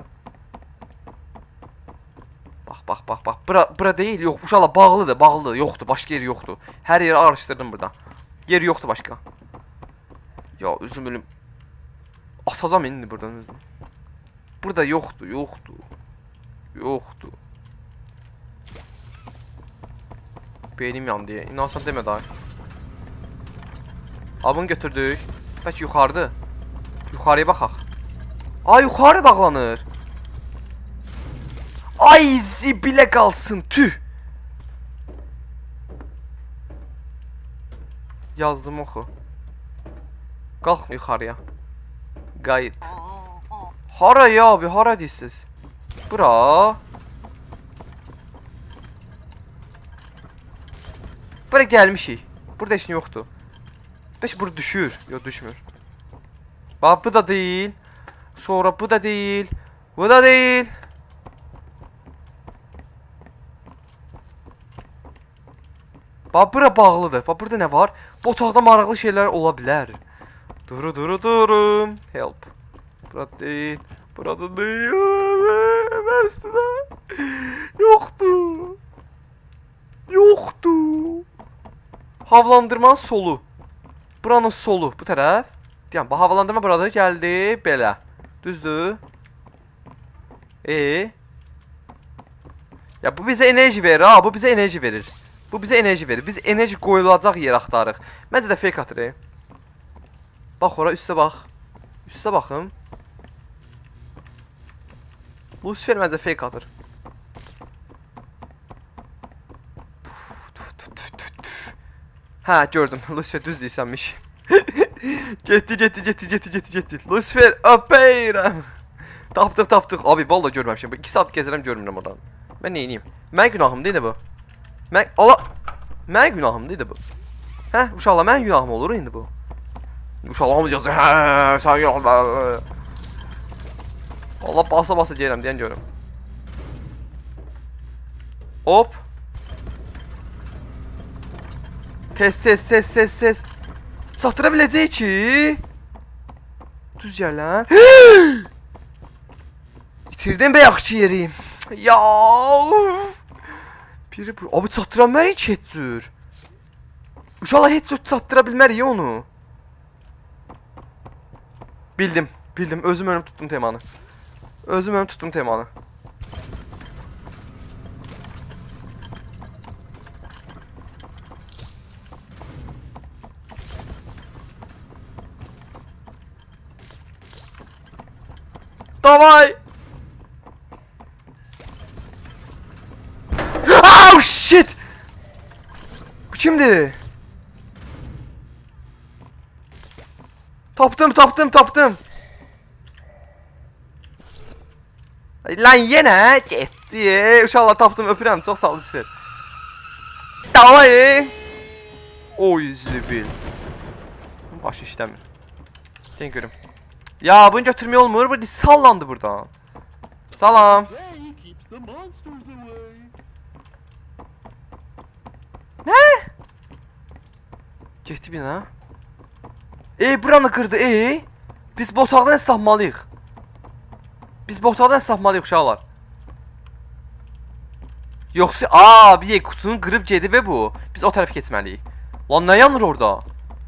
Bax. Bura deyil. Yox, uşaqlar bağlıdır. Yoxdur, başqa yeri yoxdur. Hər yeri araşdırdım burada. Yer yoxdur başqa. Ya, üzüm ölüm. Asacam indi buradan özüm. Burada yoxdur. Yoxdur. Beynim yandı. İnansan demə daha. Abını götürdük. Bəlkə yuxarıdır. Yuxarıya baxaq. Ay yuxarı bağlanır. Ay zibilə qalsın. Tüh. Yazdım oxu. Qalxma yuxarıya. Qayıt. Hara ya abi, hara deyirsiz? Bura. Bura gəlmişik. Burada heç nə yoxdur. Bəlkə bura düşür. Yox, düşmür. Bax, bu da deyil. Sonra bu da deyil. Bu da deyil. Bax, bura bağlıdır. Bax, burada nə var? Bu otaqda maraqlı şeylər ola bilər. Durum. Help. Burada deyil. Burada deyil. Üstüne. Yoxdur. Yoxdur. Havalandırmanın solu. Buranın solu. Bu tərəf. Deyəm, bax, havalandırma burada gəldi. Belə. Düzdür. Ya bu bizə enerji verir ha. Bu bizə enerji verir. Bu bizə enerji verir. Biz enerji qoyulacaq yer axtarıq. Məncə də fake atır. Bax ora, üstə bax. Üstə baxım. Lucifer məncə fake atır. Hə, gördüm. Lucifer düz deyirsənmiş. Getdi. Lucifer, öpeyirəm. Tapdıq. Abi, valla görməmişim. 2 saat gəzirəm, görmürəm oradan. Mən neyiniyim? Mən günahım deyil bu. Mən günahım deyil bu. Hə, uşaqlar, mən günahım olur indi bu. Uşaqlar olmayacaq. Hə, sən günahlar. Allah basa gəlirəm deyən görüm. Hop. Tez. Çatdıra biləcək ki. Düz gəl lan. İtirdim be yaxşı yeri. Ya. Biri bu. Abi çatdıra bilmərik heç cür. Uşaqlar heç cür çatdıra bilmərik onu. Bildim. Özüm önüm tuttum temanı. Davay. Oh shit. Bu kimdi? Tapdım. Lan yenə getdi. Uşaqlar tapdım, öpürəm. Çox sağ ol Lucifer. Davay. Oy zibil. Başı işləmir. Deyən görüm. Ya bunu götürmək olmur. Bu sallandı buradan. Salam. Nə? Getdi bina. Buranı qırdı. Biz bu otaqdan istahmalıyıq. Uşaqlar. Yoxsa bir qutunun qırıb gedib bu. Biz o tərəfə keçməliyik. Lan nə yanır orada?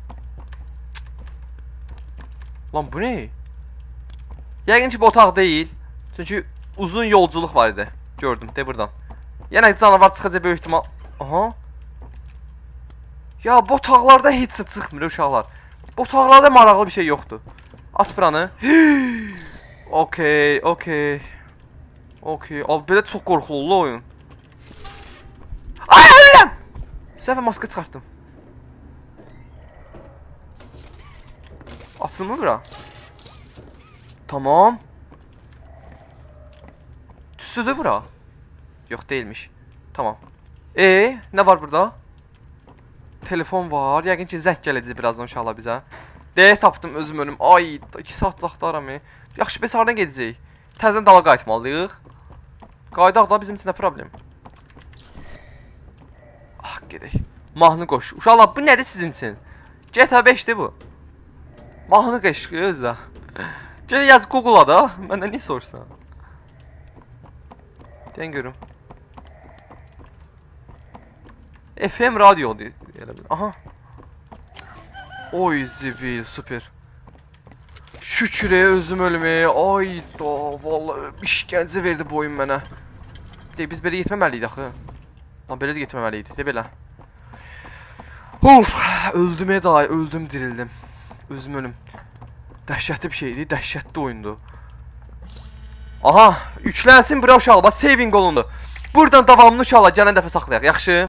Lan bu ne? Yəqin ki bu otaq deyil. Çünki uzun yolculuq var idi. Gördüm de buradan. Yenə canavar çıxacaq böyük ihtimal. Aha. Ya bu otaqlarda heç nə çıxmır uşaqlar. Bu otaqlarda maraqlı bir şey yoxdur. Aç buranı. Okey. Abi belə çox qorxulu oyun. Ay ölürəm. Səhvə maska çıxartdım. Açılmır bura. Tamam. Düzdür bura. Yox değilmiş. Tamam. Ne var burada? Telefon var. Yəqin ki zəng gələcək birazdan uşaqlar bizə. Tapdım özüm önüm. Ay 2 saat vaxtdaram. Yaxşı bəs hardan gedəcəyik? Təzədən dala qayıtmalıyıq. Qaydaq da bizim üçün nə problem? Gedək. Mahnı qoş. Uşaqlar bu nədir sizin üçün? GTA 5'dir bu. Mahnı qoş özdə. Gəl yaz Google-a da. Məndən niyə soruşsan? Deyən görüm. FM radyo deyil. Aha. Oy zibil süper. Şükür özüm ölməyə. Ay da vallahi işgəncə verdi bu oyun mənə. Deyək, biz belə getməməliydik axı. Lan belə də getməməliydik, de belə. Uf, öldüm dayı, öldüm, dirildim. Özüm ölüm. Dəhşətli bir şeydi, dəhşətli oyundu. Aha, yüklənsin bura uşaqlar, bax saving olundu. Buradan davamlı uşaqlar gələn dəfə saxlayaq, yaxşı?